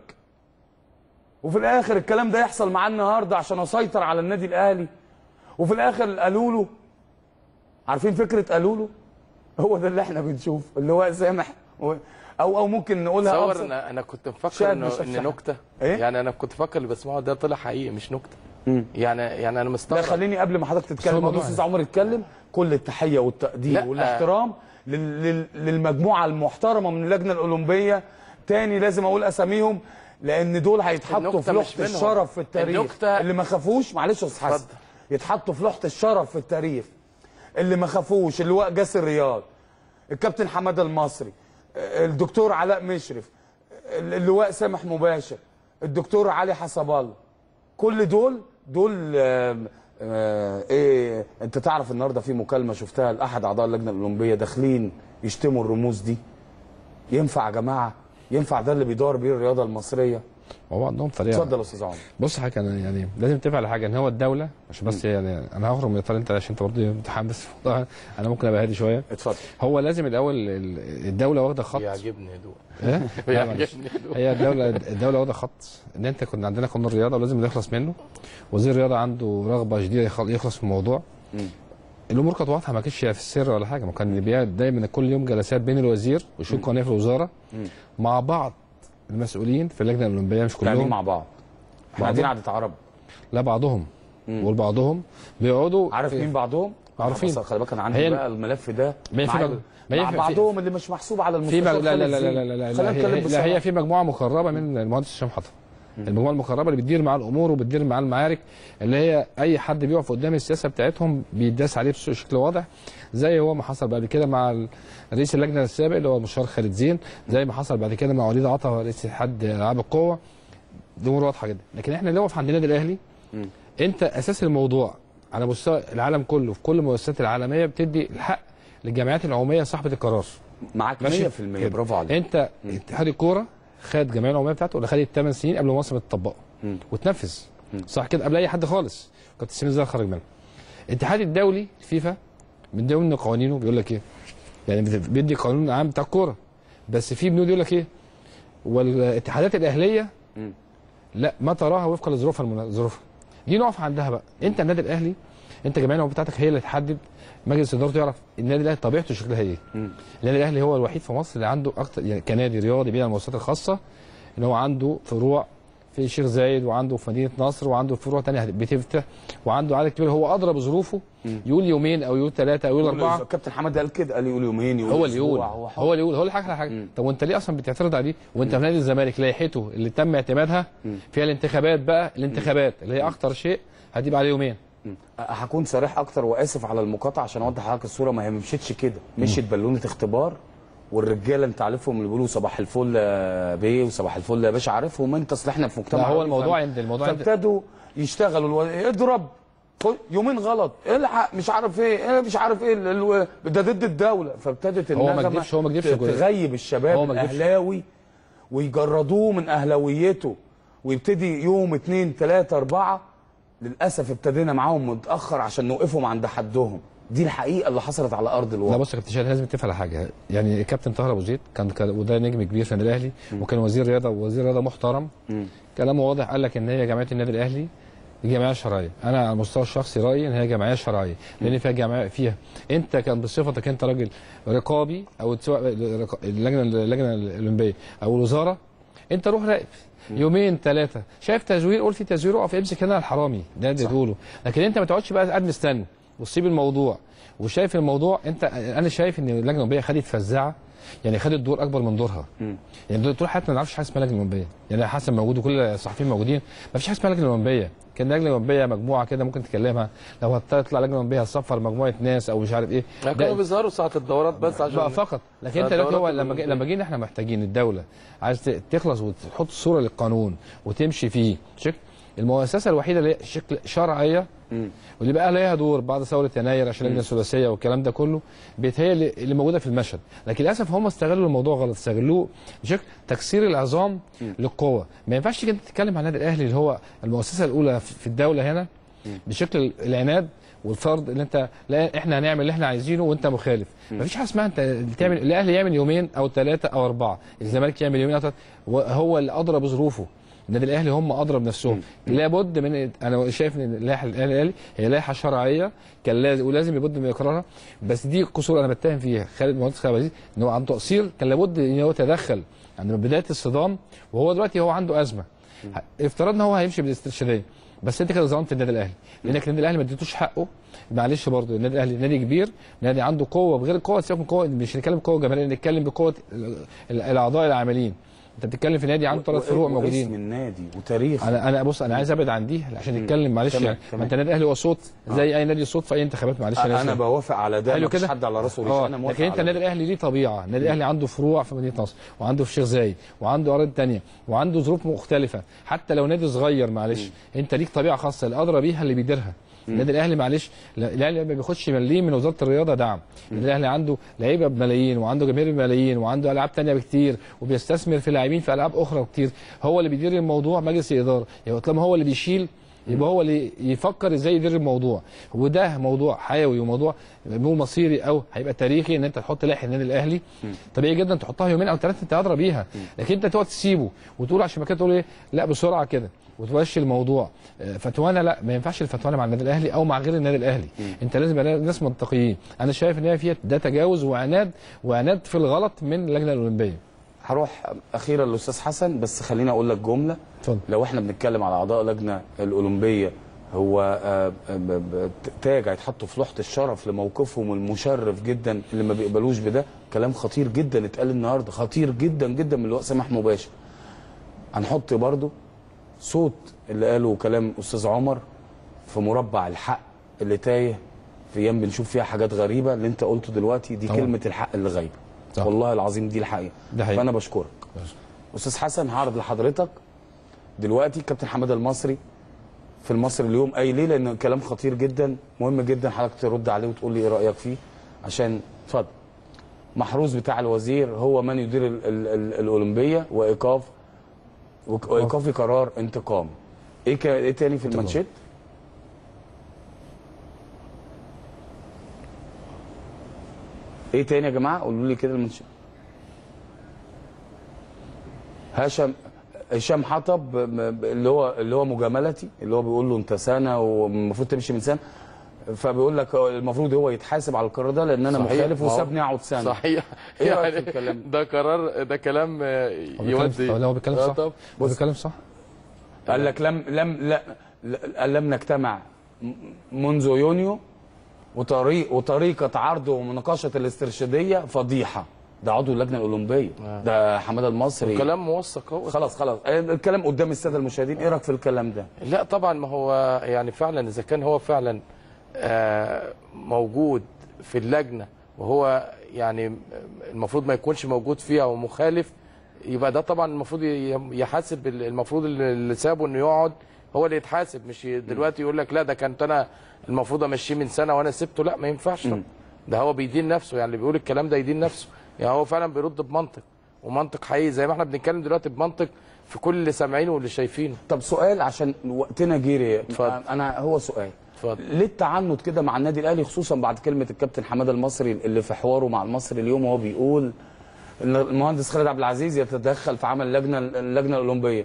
وفي الاخر الكلام ده يحصل معاه النهارده عشان اسيطر على النادي الاهلي، وفي الاخر قالوا له، عارفين فكره قالوا له؟ هو ده اللي احنا بنشوف اللي هو سامح و... او او ممكن نقولها تصور انا انا كنت مفكر انه ان نكته إيه؟ يعني انا كنت فاكر اللي بسمعه ده طلع حقيقي مش نكته. يعني يعني انا مستغرب. لا خليني قبل ما حضرتك تتكلم قبل استاذ عمر يتكلم، كل التحيه والتقدير والاحترام لل... لل... للمجموعه المحترمه من اللجنه الاولمبيه. تاني لازم اقول اساميهم لان دول هيتحطوا في لوحه الشرف في التاريخ. اللي ما خافوش معلش يا استاذ حسن يتحطوا في لوحه الشرف في التاريخ. اللي ما خافوش اللواء جاسر رياض، الكابتن حماده المصري، الدكتور علاء مشرف، اللواء سامح مباشر، الدكتور علي حسب الله، كل دول دول آه آه ايه. انت تعرف النهارده في مكالمه شفتها لاحد اعضاء اللجنه الاولمبيه داخلين يشتموا الرموز دي؟ ينفع يا جماعه؟ ينفع ده اللي بيدور بيه الرياضه المصريه؟ هو عندهم طريقه. اتفضل يا استاذ عمر. بص حاجه يعني لازم تتفق على حاجه ان هو الدوله عشان بس يعني انا هخرج من اطار انت عشان انت برضه متحمس انا ممكن ابقى هادي شويه. اتفضل. هو لازم الاول الدوله واخده خط. يعجبني هدوء. ايه؟ يعجبني هدوء. هي الدوله الدوله واخده خط ان انت كنا عندنا قانون الرياضه ولازم نخلص منه. وزير الرياضه عنده رغبه شديده يخلص من الموضوع. م. الامور كانت واضحه ما كانتش في السر ولا حاجه، ما كان بيقعد دايما كل يوم جلسات بين الوزير والشؤون القانونيه في الوزاره م. مع بعض المسؤولين في اللجنه الاولمبيه مش كلهم. يعني مع بعض. احنا قاعدين قعده عرب. لا بعضهم. والبعضهم بيقعدوا. عارف مين بعضهم؟ عارفين. خلي بالك انا عندي بقى الملف ده مع, مع بعضهم اللي مش محسوب على المستشار. لا لا لا لا لا لا, لا, هي, لا هي في مجموعه مقربه من المهندس هشام حطب. المجموعه المقربه اللي بتدير مع الامور وبتدير مع المعارك، اللي هي اي حد بيقف قدام السياسه بتاعتهم بيداس عليه بشكل واضح، زي هو ما حصل بعد كده مع رئيس اللجنه السابق اللي هو المستشار خالد زين، زي ما حصل بعد كده مع وليد عطا رئيس اتحاد العاب القوه. دي امور واضحه جدا. لكن احنا اللي واقف عند النادي الاهلي م. انت اساس الموضوع على مستوى العالم كله في كل المؤسسات العالميه بتدي الحق للجمعيات العموميه صاحبه القرار. معاك مية في المية. برافو عليك. انت اتحاد الكوره خد الجمعيه العموميه بتاعته اللي خدت ثمان سنين قبل ما مصر تطبقه وتنفذ صح كده قبل اي حد خالص. كابتن سمير زاهر خرج منها. الاتحاد الدولي الفيفا من ضمن قوانينه بيقول لك ايه؟ يعني بيدي قانون عام بتاع الكوره بس في بنود يقول لك ايه؟ والاتحادات الاهليه لا ما تراها وفقا لظروفها ظروفها. دي نقف عندها بقى. انت النادي الاهلي انت الجمعيه العموميه بتاعتك هي اللي تحدد، مجلس ادارته يعرف النادي الاهلي طبيعته شكلها ايه. النادي الاهلي هو الوحيد في مصر اللي عنده اكتر يعني كنادي رياضي بين المؤسسات الخاصه ان هو عنده فروع في الشيخ زايد وعنده في مدينه نصر وعنده فروع ثانيه بتفتح وعنده عدد كبير. هو ادرى بظروفه يقول يومين او يقول ثلاثه او يقول اربعه. الكابتن حماد قال كده قال يقول يومين يقول هو اللي يقول هو, هو اللي يقول هو اللي حاجه حاجه. طب وانت ليه اصلا بتعترض عليه وانت في نادي الزمالك لائحته اللي تم اعتمادها فيها الانتخابات بقى الانتخابات اللي هي اخطر شيء هتبقى عليه يومين. هكون صريح اكتر واسف على المقاطعه عشان اوضح لحضرتك الصوره. ما هي مشيتش كده، مشيت بالونه اختبار والرجاله انت عارفهم اللي بيقولوا صباح الفل يا بيه وصباح الفل يا باشا عارفهم انت اصل احنا في مجتمع. هو الموضوع عند الموضوع فابتدوا يشتغلوا الو... اضرب يومين غلط الحق مش عارف ايه مش عارف ايه ال... ده ضد الدوله. فابتدت هو ما كدبش هو ما كدبش تغيب الشباب الاهلاوي ويجردوه من اهلاويته ويبتدي يوم اثنين ثلاثه اربعه. للاسف ابتدينا معاهم متاخر عشان نوقفهم عند حدهم. دي الحقيقه اللي حصلت على ارض الواقع. لا بص يا كابتن شادي لازم تفهم على حاجه. يعني الكابتن طاهر ابو زيد كان وده نجم كبير في النادي الاهلي وكان وزير رياضه ووزير رياضه محترم. م. كلامه واضح قال لك ان هي جمعيه النادي الاهلي دي جمعيه شرعيه. انا على المستوى الشخصي رايي ان هي جمعيه شرعيه لان فيها جمعيه فيها انت كان بصفتك انت راجل رقابي او سواء اللجنه اللجنه الاولمبيه او الوزاره انت روح راقب يومين ثلاثه شايف تزوير قول في تزوير اقف امسك هنا الحرامي ده اللي تقوله. لكن انت ما تقعدش بقى قاعد مستني وتسيب الموضوع وشايف الموضوع. انت انا شايف ان اللجنه الاولمبيه خدت فزاعه يعني خدت دور اكبر من دورها. م. يعني طول حياتنا ما نعرفش حاجه اسمها لجنه اولمبيه. يعني حسن موجود وكل الصحفيين موجودين ما فيش حاجه اسمها لجنه اولمبيه. كان اللجنه الاولمبيه مجموعه كده ممكن تكلمها لو هتطلع لجنه اولمبيه هتصفر مجموعه ناس او مش عارف ايه. كانوا بيظهروا ساعه الدورات بس عشان بقى فقط. لكن انت دلوقتي هو لما لما جينا احنا محتاجين الدوله عايز تخلص وتحط الصوره للقانون وتمشي فيه شكل المؤسسه الوحيده اللي شكل شرعيه مم. واللي بقى ليها دور بعد ثوره يناير عشان اللجنه الثلاثيه والكلام ده كله بيتهيأ اللي موجوده في المشهد. لكن للاسف هم استغلوا الموضوع غلط استغلوه بشكل تكسير العظام مم. للقوه. ما ينفعش تيجي تتكلم عن النادي الاهلي اللي هو المؤسسه الاولى في الدوله هنا مم. بشكل العناد والفرض اللي انت لا احنا هنعمل اللي احنا عايزينه وانت مخالف. مفيش حاجه اسمها انت تعمل الاهلي يعمل يومين او ثلاثه او اربعه، الزمالك يعمل يومين او ثلاثه، هو اللي ادرى بظروفه. النادي الاهلي هم ادرى بنفسهم. لابد من، انا شايف ان اللائحه الاهلي هي لائحه شرعيه كان لازم ولازم لابد من اقرارها، بس دي قصور انا بتهم فيها خالد المهندس خالد عزيز ان هو عنده تقصير، كان لابد ان هو يتدخل عند بدايه الصدام، وهو دلوقتي هو عنده ازمه. افترضنا هو هيمشي بالاسترشاديه، بس انت كده ظلمت النادي الاهلي، لانك النادي الاهلي ما اديتوش حقه. معلش برضه النادي الاهلي نادي كبير، نادي عنده قوه، بغير القوه سيبك من قوه، مش هنتكلم بقوه جماهيريه، نتكلم بقوه الاعضاء العاملين. انت بتتكلم في نادي عنده ثلاث فروع موجودين. اسم النادي وتاريخ. انا انا بص انا عايز ابعد عن دي عشان نتكلم معلش يعني، ما انت النادي الاهلي هو صوت زي آه. اي نادي صوت في اي انتخابات. معلش انا, أنا بوافق على ده، مفيش حد على راسه ريش، انا موافق. لكن انت النادي الاهلي ليه طبيعه، النادي الاهلي عنده فروع في مدينه نصر، وعنده في الشيخ زايد، وعنده اراضي ثانيه، وعنده ظروف مختلفه. حتى لو نادي صغير معلش م. انت ليك طبيعه خاصه، الادرى بيها اللي بيديرها. النادي الاهلي معلش الاهلي ما بياخدش مليم من وزاره الرياضه دعم، النادي الاهلي عنده لعيبه بملايين، وعنده جماهير بملايين، وعنده العاب ثانيه بكتير، وبيستثمر في لاعبين في العاب اخرى كتير. هو اللي بيدير الموضوع مجلس الاداره، يبقى طالما هو اللي بيشيل يبقى هو اللي يفكر ازاي يدير الموضوع. وده موضوع حيوي وموضوع مو مصيري او هيبقى تاريخي، ان انت تحط لائحه النادي الاهلي طبيعي جدا تحطها يومين او ثلاثه انت ادرى بيها، لكن انت تقعد تسيبه وتقول عشان ما كده تقول ايه لا بسرعه كده وتمشي الموضوع. فتوانا لا، ما ينفعش الفتوانه مع النادي الاهلي او مع غير النادي الاهلي. انت لازم يبقى ناس منطقيين. انا شايف ان هي فيها ده تجاوز وعناد وعناد في الغلط من اللجنه الاولمبيه. هروح اخيرا للاستاذ حسن، بس خليني اقول لك جمله. اتفضل. لو احنا بنتكلم على اعضاء اللجنه الاولمبيه، هو تاج هيتحطوا في لوحه الشرف لموقفهم المشرف جدا اللي ما بيقبلوش بده. كلام خطير جدا اتقال النهارده، خطير جدا جدا من اللواء سامح مباشر. هنحط برضو صوت اللي قاله كلام استاذ عمر في مربع الحق اللي تايه في ايام بنشوف فيها حاجات غريبه. اللي انت قلته دلوقتي دي طبعا. كلمه الحق اللي غايبه، والله العظيم دي الحقيقه. فانا بشكرك. استاذ حسن، هعرض لحضرتك دلوقتي كابتن حماده المصري في المصري اليوم قايل ليه، لان كلام خطير جدا مهم جدا حضرتك ترد عليه وتقول لي ايه رايك فيه. عشان اتفضل. محروس بتاع الوزير هو من يدير ال ال ال الاولمبيه، وايقاف وايقافي قرار انتقامي. ايه ك... ايه تاني في المانشيت؟ ايه تاني يا جماعه؟ قولوا لي كده المانشيت. هشام هشام حطب اللي هو اللي هو مجاملتي، اللي هو بيقول له انت سنه والمفروض تمشي من سنه، فبيقول لك المفروض هو يتحاسب على القرار ده لان انا مخالف وسابني اقعد سنه. صحيح. ايه رايك في الكلام ده؟ قرار ده كلام يودي. لا هو بيتكلم صح. هو بيتكلم صح. قال لك لم لم لا قال لم نجتمع منذ يونيو، وطريق وطريقه عرض ومناقشه الاسترشاديه فضيحه. ده عضو اللجنه الاولمبيه آه. ده حماده المصري. الكلام موثق اهو. خلاص خلاص الكلام قدام الساده المشاهدين. ايه رايك في الكلام ده؟ لا طبعا، ما هو يعني فعلا اذا كان هو فعلا آه موجود في اللجنه وهو يعني المفروض ما يكونش موجود فيها ومخالف، يبقى ده طبعا المفروض يحاسب. المفروض اللي سابه انه يقعد هو اللي يتحاسب، مش دلوقتي يقول لك لا ده كنت انا المفروض امشيه من سنه وانا سبته. لا ما ينفعش طبعا. ده هو بيدين نفسه، يعني اللي بيقول الكلام ده يدين نفسه. يعني هو فعلا بيرد بمنطق، ومنطق حقيقي زي ما احنا بنتكلم دلوقتي بمنطق في كل اللي سامعينه واللي شايفينه. طب سؤال عشان وقتنا جري. انا هو سؤال اتفضل. ليه التعنت كده مع النادي الاهلي، خصوصا بعد كلمه الكابتن حماده المصري اللي في حواره مع المصري اليوم وهو بيقول ان المهندس خالد عبد العزيز يتدخل في عمل اللجنه اللجنه الاولمبيه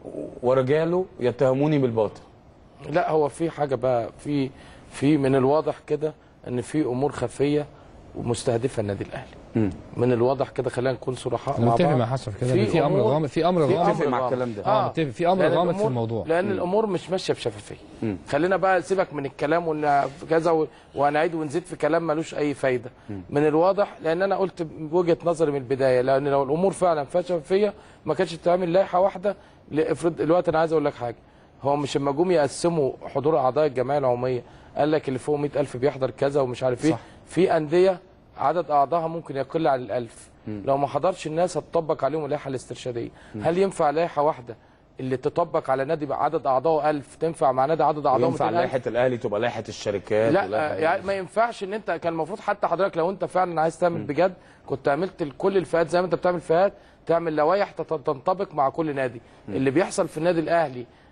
ورجاله يتهموني بالباطل؟ لا هو في حاجه بقى، في في من الواضح كده ان في امور خفيه ومستهدفه النادي الاهلي. م. من الواضح كده، خلينا نكون صراحه مع بعض. انا متفق مع حسن كده في, في امر غامض، في امر غامض. متفق مع الكلام ده. اه متفق في امر غامض في الموضوع، لان م. الامور مش ماشيه بشفافيه. خلينا بقى سيبك من الكلام وان كذا و... وهنعيد ونزيد في كلام ملوش اي فايده. م. من الواضح، لان انا قلت وجهه نظري من البدايه، لان لو الامور فعلا فيها شفافيه ما كانتش تعمل لائحه واحده. افرض دلوقتي انا عايز اقول لك حاجه، هو مش لما جم يقسموا حضور اعضاء الجمعيه العموميه قال لك اللي فوق مئة ألف بيحضر كذا ومش عارف ايه. في انديه عدد اعضائها ممكن يقل عن الألف، لو ما حضرش الناس هتطبق عليهم اللائحه الاسترشاديه. هل ينفع لائحه واحده اللي تطبق على نادي عدد اعضائه ألف تنفع مع نادي عدد اعضائه ينفع لائحه الاهلي تبقى لائحه الشركات؟ لا يعني ما ينفعش. ان انت كان المفروض حتى حضرتك لو انت فعلا عايز تعمل بجد كنت عملت لكل الفئات زي ما انت بتعمل فئات، تعمل لوائح تنطبق مع كل نادي. اللي بيحصل في النادي الاهلي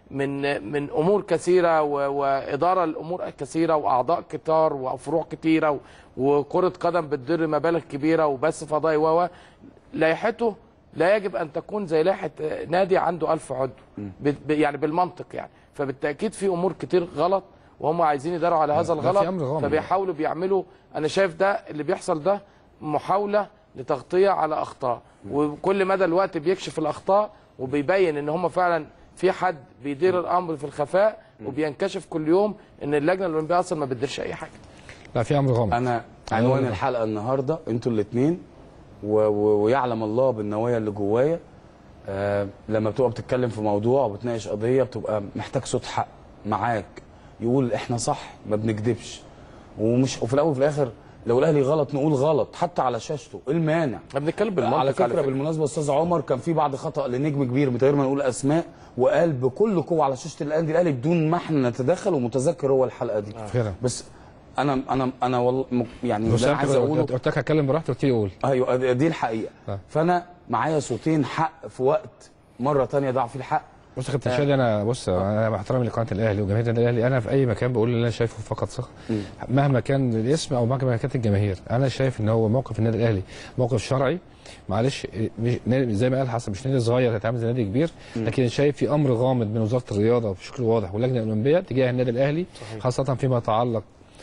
من من امور كثيره واداره الامور كثيره واعضاء كتار وفروع كثيره وكره قدم بتدر مبالغ كبيره وبث فضائي و لائحته لا يجب ان تكون زي لائحه نادي عنده ألف عضو يعني بالمنطق يعني. فبالتاكيد في امور كتير غلط وهم عايزين يداروا على هذا الغلط، فبيحاولوا بيعملوا. انا شايف ده اللي بيحصل ده محاوله لتغطيه على اخطاء، وكل مدى الوقت بيكشف الاخطاء وبيبين ان هم فعلا في حد بيدير الامر في الخفاء، وبينكشف كل يوم ان اللجنه الاولمبيه اصلا ما بتديرش اي حاجه. لا في امر غامض. انا عنوان الحلقه النهارده انتوا الاثنين ويعلم الله بالنوايا اللي جوايا. آه لما بتبقى بتتكلم في موضوع وبتناقش قضيه بتبقى محتاج صوت حق معاك يقول احنا صح، ما بنكذبش، ومش وفي الاول وفي الاخر لو الاهلي غلط نقول غلط حتى على شاشته. ايه المانع؟ احنا بنتكلم بالمنطق. على فكره بالمناسبه استاذ عمر كان في بعض خطا لنجم كبير من غير ما نقول اسماء، وقال بكل قوه على شاشه الاهلي الاهلي بدون ما احنا نتدخل، ومتذكر هو الحلقه دي. فعلا. بس انا انا انا والله يعني بس انا عايز اقوله، قلت لك هتكلم براحتي قلت لي قول. ايوه دي الحقيقه. آه. فانا معايا صوتين حق في وقت مره ثانيه ضاع فيه الحق. بص يا كابتن شادي، انا بص انا مع احترامي لقناه الاهلي وجماهير النادي الاهلي، انا في اي مكان بقول اللي انا شايفه فقط صح، مهما كان الاسم او مهما كانت الجماهير. انا شايف ان هو موقف النادي الاهلي موقف شرعي، معلش زي ما قال حسن مش نادي صغير هيتعامل زي نادي كبير، لكن شايف في امر غامض من وزاره الرياضه بشكل واضح واللجنه الاولمبيه تجاه النادي الاهلي، خاصه فيما يتعلق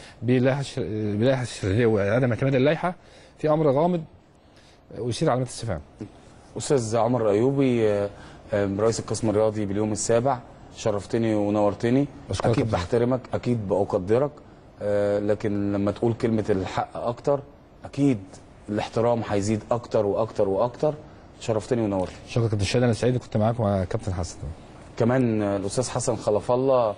بلائحه الشرعيه وعدم اعتماد اللائحه. في امر غامض ويثير علامات استفهام. استاذ عمر ايوبي رئيس القسم الرياضي باليوم السابع، شرفتني ونورتني. اكيد بحترمك، اكيد بقدرك، أه لكن لما تقول كلمه الحق اكتر اكيد الاحترام هيزيد اكتر واكتر واكتر. شرفتني ونورتني. شكرا كابتن شادي، انا سعيد كنت معاك مع كابتن حسن. كمان الاستاذ حسن خلف الله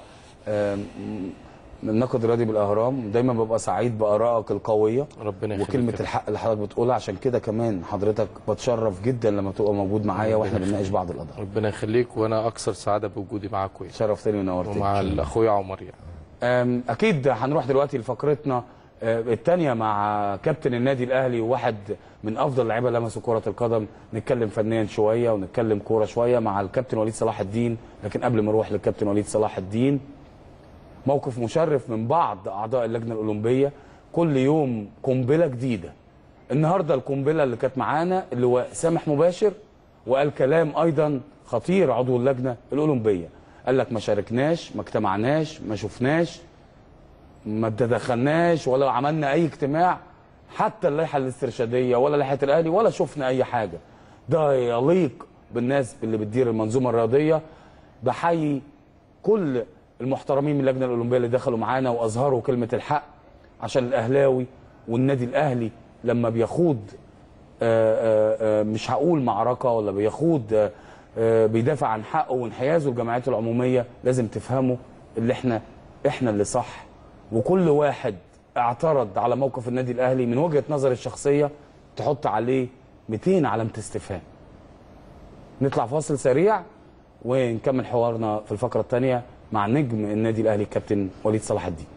الناقد الرياضي بالاهرام، دايما ببقى سعيد بارائك القويه ربنا يخليك وكلمه الحق اللي حضرتك بتقولها. عشان كده كمان حضرتك بتشرف جدا لما تبقى موجود معايا واحنا بنناقش بعض القضايا. ربنا يخليك، وانا اكثر سعاده بوجودي معاكم. شرفتني ونورتني. ومع اخويا عمر يعني. اكيد هنروح دلوقتي لفقرتنا الثانيه مع كابتن النادي الاهلي وواحد من افضل اللعيبه اللي لمسوا كره القدم. نتكلم فنيا شويه ونتكلم كوره شويه مع الكابتن وليد صلاح الدين. لكن قبل ما نروح للكابتن وليد صلاح الدين، موقف مشرف من بعض اعضاء اللجنه الاولمبيه. كل يوم قنبله جديده. النهارده القنبله اللي كانت معانا اللي هو سامح مباشر، وقال كلام ايضا خطير عضو اللجنه الاولمبيه. قال لك ما شاركناش، ما اجتمعناش، ما شفناش، ما تدخلناش ولا عملنا اي اجتماع، حتى اللائحه الاسترشاديه ولا لائحه الاهلي ولا شفنا اي حاجه. ده يليق بالناس اللي بتدير المنظومه الرياضيه. بحيي كل المحترمين من اللجنه الاولمبيه اللي دخلوا معانا واظهروا كلمه الحق، عشان الاهلاوي والنادي الاهلي لما بيخوض آآ آآ مش هقول معركه ولا بيخوض بيدافع عن حقه وانحيازه الجمعيات العموميه، لازم تفهموا اللي احنا احنا اللي صح. وكل واحد اعترض على موقف النادي الاهلي من وجهه نظري الشخصيه تحط عليه مئتين علامه استفهام. نطلع فاصل سريع ونكمل حوارنا في الفقره الثانيه مع نجم النادي الاهلي الكابتن وليد صلاح الدين.